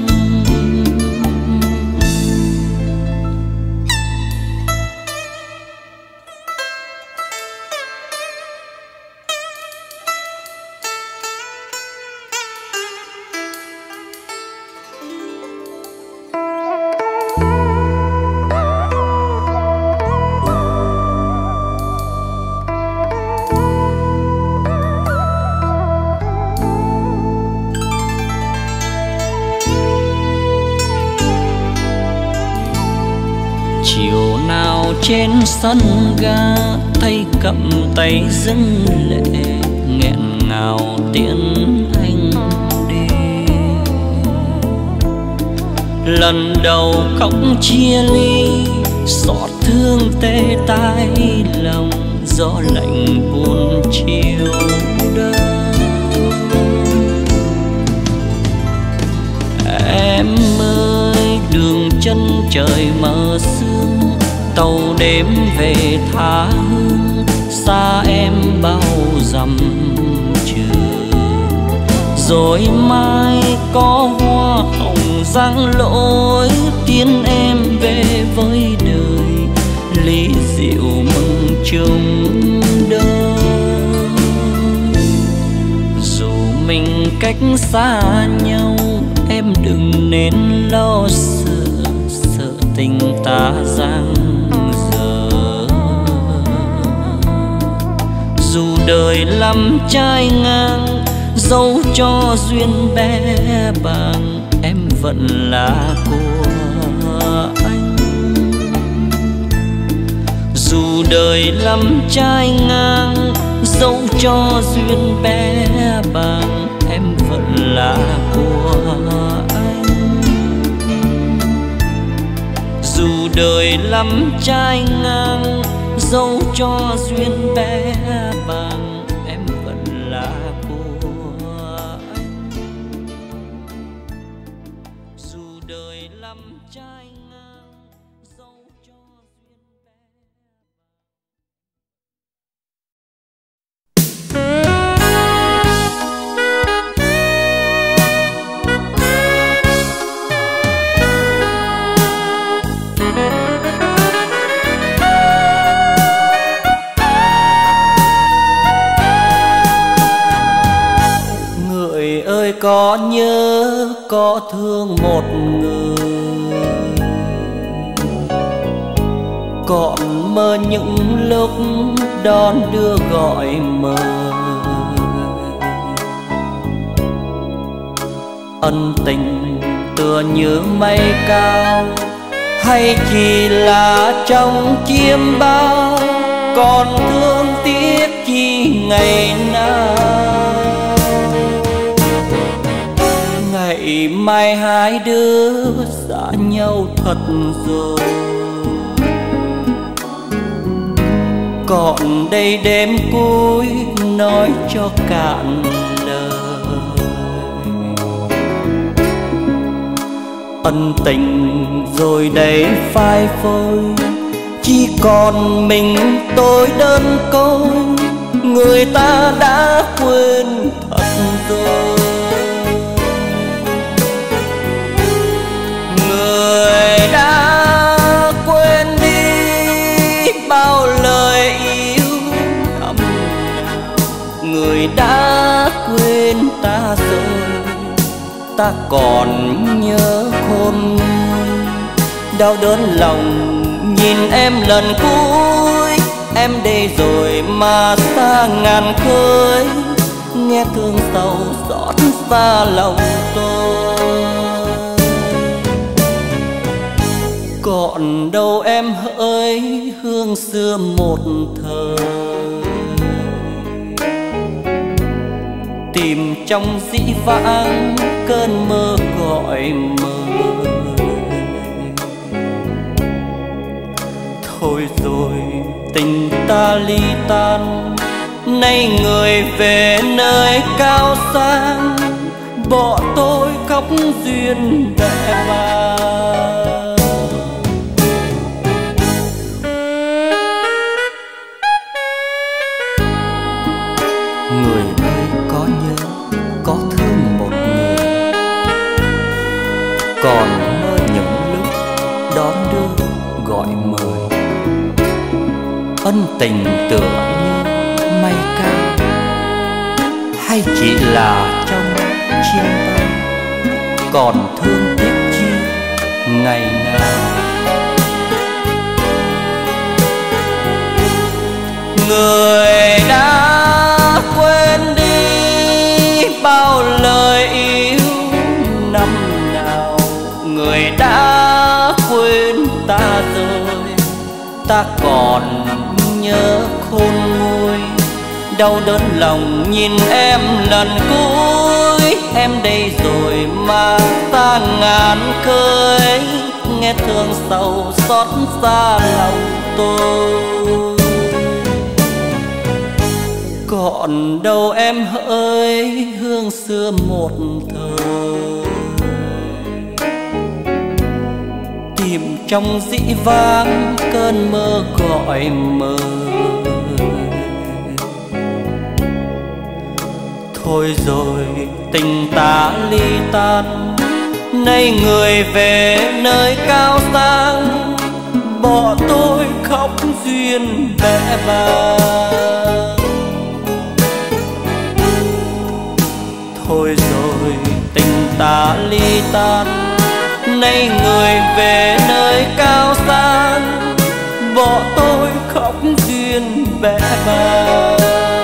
Chiều nào trên sân ga, tay cầm tay dưng lệ, nghẹn ngào tiễn anh đi. Lần đầu khóc chia ly, xót thương tê tái lòng, gió lạnh buồn chiều đông. Em ơi đường chân trời mờ sương, tàu đêm về tha hương, xa em bao dặm trường. Rồi mai có hoa hồng giăng lỗi tiến em về với đời, ly rượu mừng chung đời. Dù mình cách xa nhau em đừng nên lo sợ, sợ tình ta giang dở. Dù đời lắm trai ngang dẫu cho duyên bé bàng, em vẫn là của anh. Dù đời lắm trai ngang dẫu cho duyên bé bàng, em vẫn là của anh. Dù đời lắm trai ngang dẫu cho duyên bé bàng, em vẫn là của anh. Dù đời lắm trai ngang dẫu cho duyên bé. Người ơi có nhớ có thương một người, còn mơ những lúc đón đưa gọi mời. Ân tình tựa như mây cao, hay chỉ là trong chiêm bao, còn thương tiếc chi ngày nào. Ngày mai hai đứa xa nhau thật rồi, còn đây đêm cuối nói cho cạn lời. Ân tình rồi đây phai phôi, chỉ còn mình tôi đơn côi, người ta đã quên thật rồi. Người đã quên đi bao lời yêu năm nào, người đã quên ta rồi, ta còn nhớ khôn nguôi. Đau đớn lòng nhìn em lần cuối, em đây rồi mà xa ngàn khơi, nghe thương sầu xót xa lòng tôi. Còn đâu em hỡi hương xưa một thời, tìm trong dĩ vãng cơn mơ gọi mời. Thôi rồi tình ta ly tan, nay người về nơi cao sang, bỏ tôi khóc duyên bẽ bàng. Người ơi có nhớ có thương một người, còn mơ những lúc đón đưa gọi mời. Ân tình tựa như mây cao, hay chỉ là trong chiêm bao, còn thương tiếc chi ngày nào. Người đã quên đi bao lời yêu năm nào, người đã quên ta rồi, ta còn nhớ khôn nguôi. Đau đớn lòng nhìn em lần cuối, em đây rồi mà ta ngàn khơi, nghe thương sầu xót xa lòng tôi. Còn đâu em hỡi hương xưa một thời, tìm trong dĩ vãng cơn mơ gọi mời. Thôi rồi tình ta ly tan, nay người về nơi cao sang, bỏ tôi khóc duyên bẽ bàng. Thôi rồi tình ta ly tan, nay người về nơi cao sang, bỏ tôi khóc duyên bẽ bàng.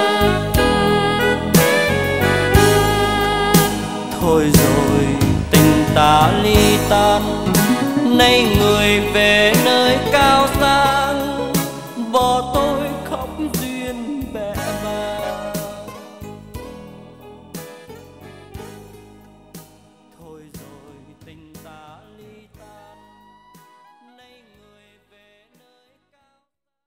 Thôi rồi tình ta ly tan, nay người về nơi cao sang, bỏ tôi khóc duyên bẽ bàng. Thôi rồi tình ta ly tan, nay người về nơi cao.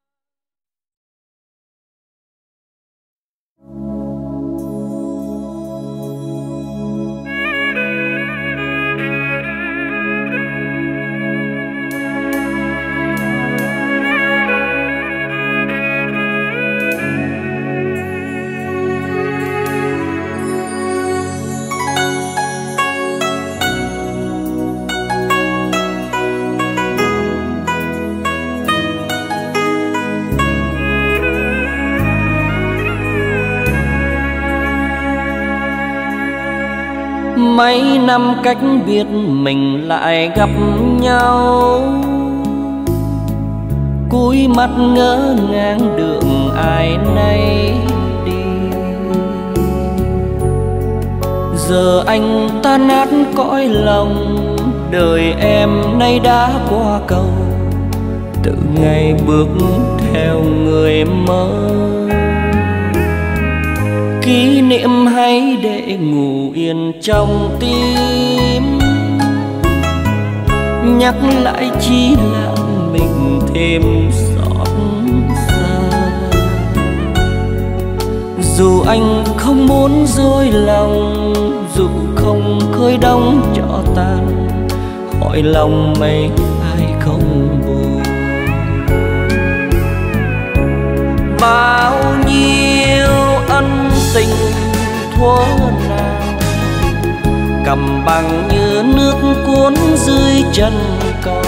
Mấy năm cách biệt mình lại gặp nhau, cúi mắt ngỡ ngàng đường ai nấy đi. Giờ anh tan nát cõi lòng, đời em nay đã qua cầu, từ ngày bước theo người mới. Kỷ niệm hãy để ngủ yên trong tim, nhắc lại chỉ là mình thêm xót xa. Dù anh không muốn dối lòng, dù không khơi đong cho tàn, hỏi lòng mấy ai không buồn. Bao nhiêu ân tình thuở nào, cầm bằng như nước cuốn dưới chân con.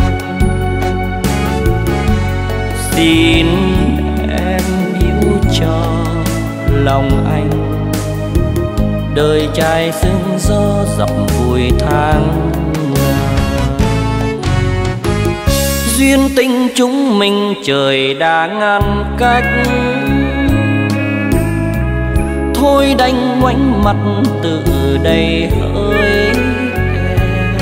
Xin em hiểu cho lòng anh, đời trai sương gió dập vùi tháng ngàn. Duyên tình chúng mình trời đã ngăn cách, thôi đành ngoảnh mặt từ đây hỡi em.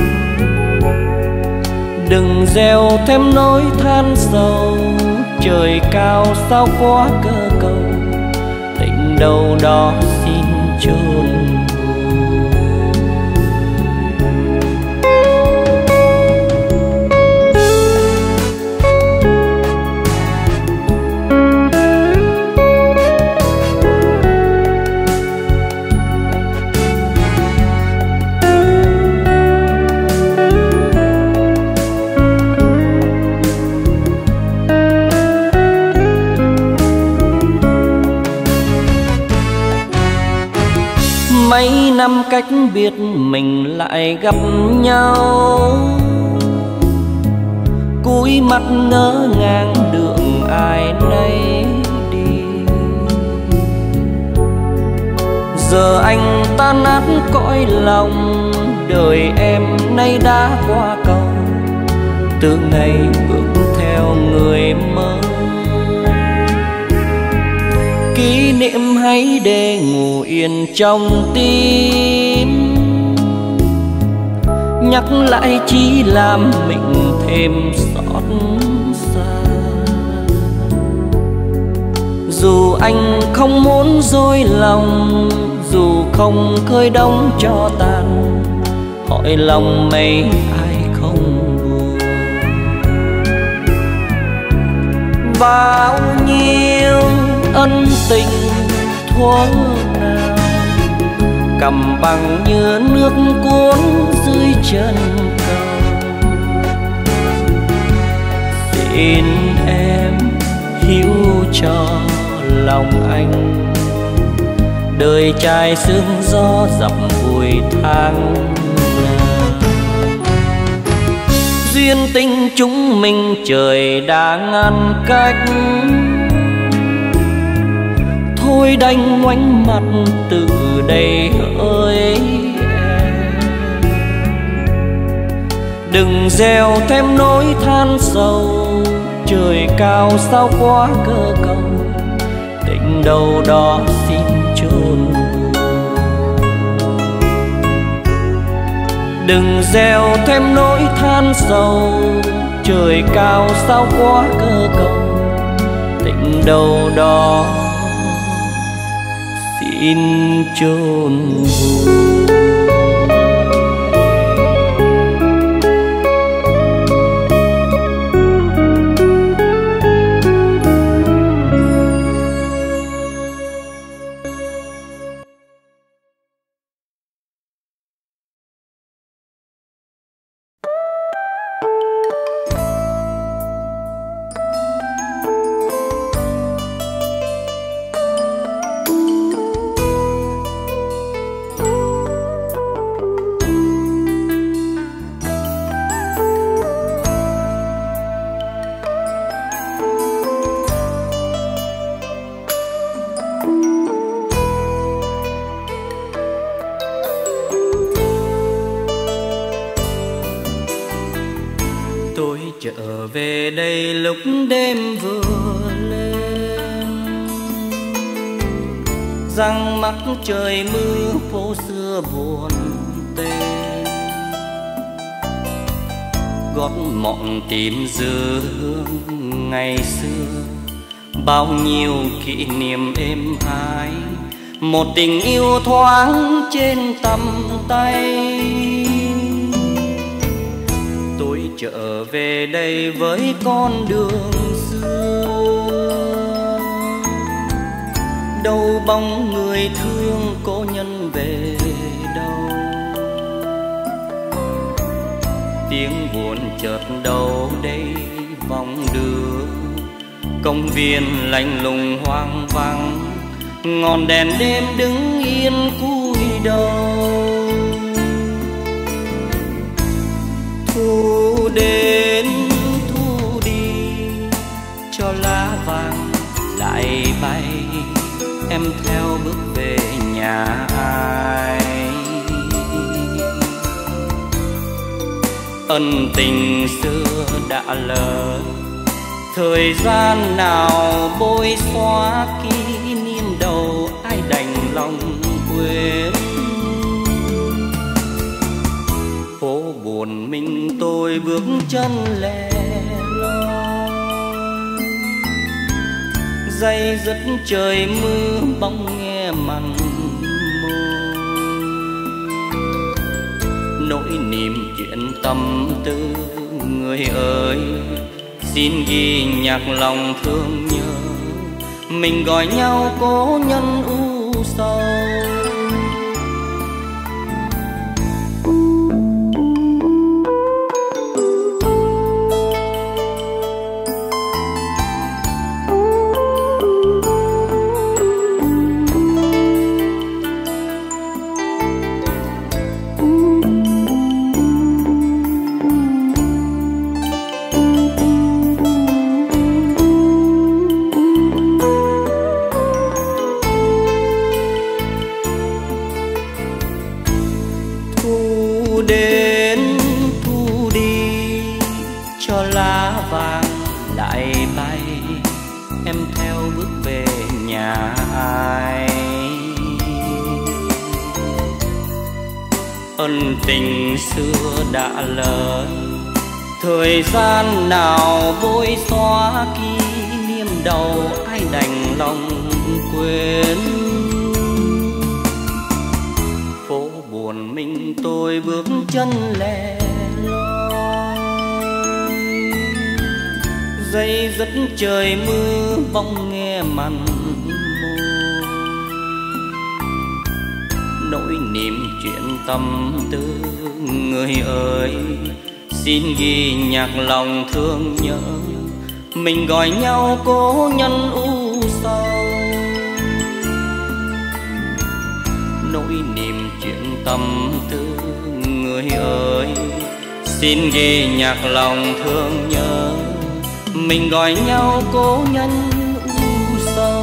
Đừng gieo thêm nỗi than sầu, trời cao sao quá cơ cầu, tình đâu đó xin chôn. Mấy năm cách biệt mình lại gặp nhau, cúi mắt ngỡ ngàng đường ai nấy đi. Giờ anh tan nát cõi lòng, đời em nay đã qua cầu, từ ngày bước theo người mới. Kỷ niệm hãy để ngủ yên trong tim, nhắc lại chỉ làm mình thêm xót xa. Dù anh không muốn dối lòng, dù không khơi đong cho tàn, hỏi lòng mấy ai không buồn. Bao nhiêu ân tình thuở nào, cầm bằng như nước cuốn dưới chân cầu. Xin em hiểu cho lòng anh, đời trai sương gió dập vùi tháng ngày. duyên tình chúng mình trời đã ngăn cách. Thôi đành ngoảnh mặt từ đây ơi em, đừng gieo thêm nỗi than sầu. Trời cao sao quá cơ cầu, tình đâu đó xin chôn. Đừng gieo thêm nỗi than sầu, trời cao sao quá cơ cầu, tình đâu đó xin chôn vùi. Trở về đây lúc đêm vừa lên, răng mắc trời mưa phố xưa buồn tên. Gót mộng tìm dư hương ngày xưa, bao nhiêu kỷ niệm êm ái, một tình yêu thoáng trên tầm tay. Trở về đây với con đường xưa, đâu bóng người thương cố nhân về đâu. Tiếng buồn chợt đâu đây vòng đưa, công viên lạnh lùng hoang vắng, ngọn đèn đêm đứng yên cúi đầu. Thu đến thu đi cho lá vàng lại bay, em theo bước về nhà ai. Ân tình xưa đã lỡ, thời gian nào bôi xóa kỷ niệm đầu, ai đành lòng quên. Phố buồn mình tôi bước chân lẻ loi, day dứt trời mưa bóng nghe mặn môi. Nỗi niềm chuyện tâm tư người ơi, xin ghi nhạc lòng thương nhớ, mình gọi nhau cố nhân u sầu. Ân tình xưa đã lỡ, thời gian nào bôi xóa kỷ niệm đầu, ai đành lòng quên. Phố buồn mình tôi bước chân lẻ loi, day dứt trời mưa bóng nghe mặn môi. Nỗi niềm chuyện tâm tư người ơi, xin ghi nhạc lòng thương nhớ, mình gọi nhau cố nhân u sầu. Nỗi niềm chuyện tâm tư người ơi, xin ghi nhạc lòng thương nhớ, mình gọi nhau cố nhân u sầu.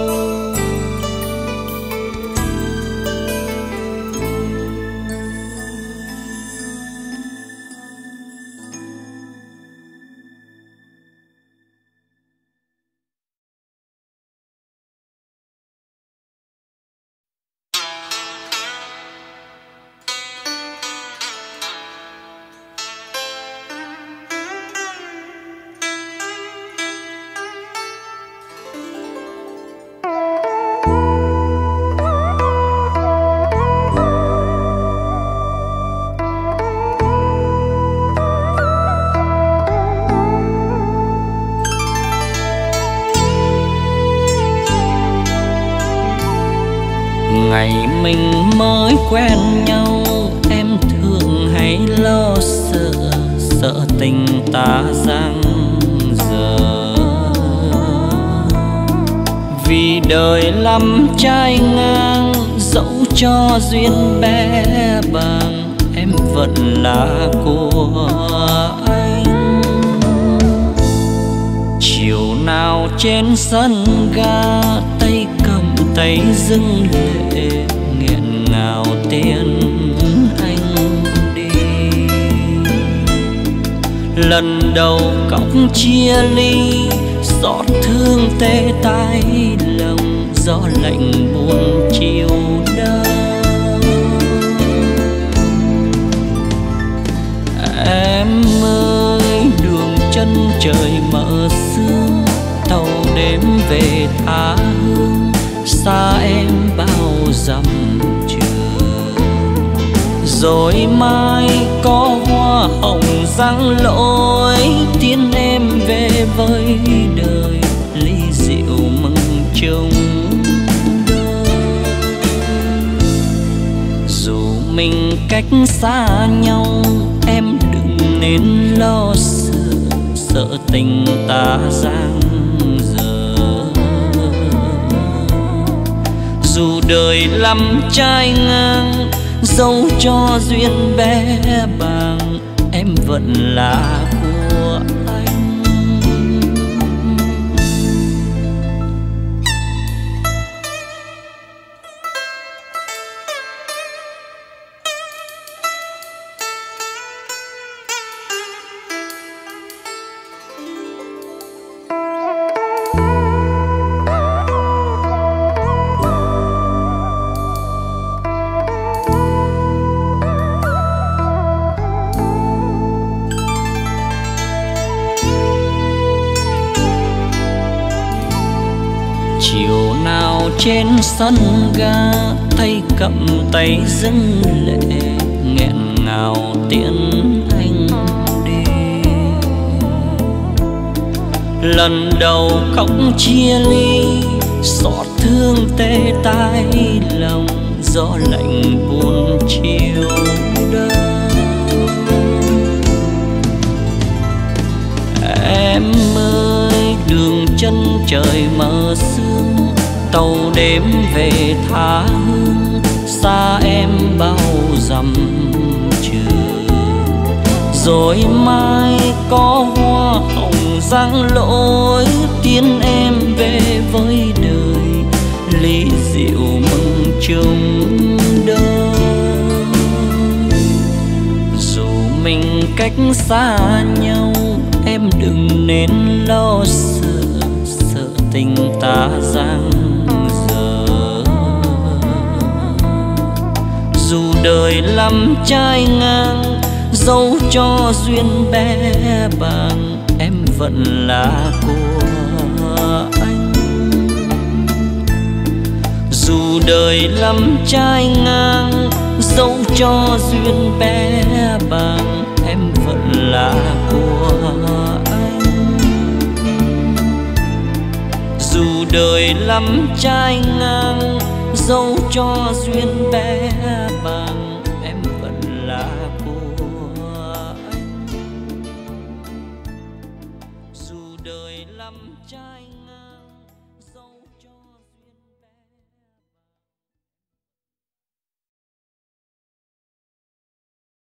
Ngày mình mới quen nhau, em thường hay lo sợ, sợ tình ta giang dở. Vì đời lắm trai ngang, dẫu cho duyên bé bàng, em vẫn là của anh. Chiều nào trên sân ga, tay cầm tay dưng lệ, nghẹn ngào tiếng anh đi. Lần đầu cóc chia ly, xót thương tê tái lòng, gió lạnh buồn chiều đông. Em ơi đường chân trời mở sương, tàu đêm về tha hương, xa em bao dặm trường. Rồi mai có hoa hồng răng lối, tiến em về với đời, ly rượu mừng chung đôi. Dù mình cách xa nhau, em đừng nên lo sợ, sợ tình ta giang dở. Dù đời lắm trai ngang, dẫu cho duyên bé bàng, em vẫn là của anh. Chiều nào trên sân ga, tay cầm tay dưng lệ, nghẹn ngào tiễn anh đi. Lần đầu cóc chia ly, xót thương tê tái lòng, gió lạnh buồn chiều đông. Em ơi đường chân trời mở sương, tàu đêm về tha hương, xa em bao dặm trường. Rồi mai có hoa hồng răng lối, tiến em về với đời, ly rượu mừng chung đôi. Dù mình cách xa nhau, em đừng nên lo sợ, sợ tình ta giang dở. Dù đời lắm trai ngang, dẫu cho duyên bé bàng, em vẫn là của anh. Dù đời lắm trai ngang, dẫu cho duyên bé bàng, em vẫn là của anh. Dù đời lắm trai ngang, dẫu cho duyên bé bàng, em vẫn là của anh. Dù đời lắm trai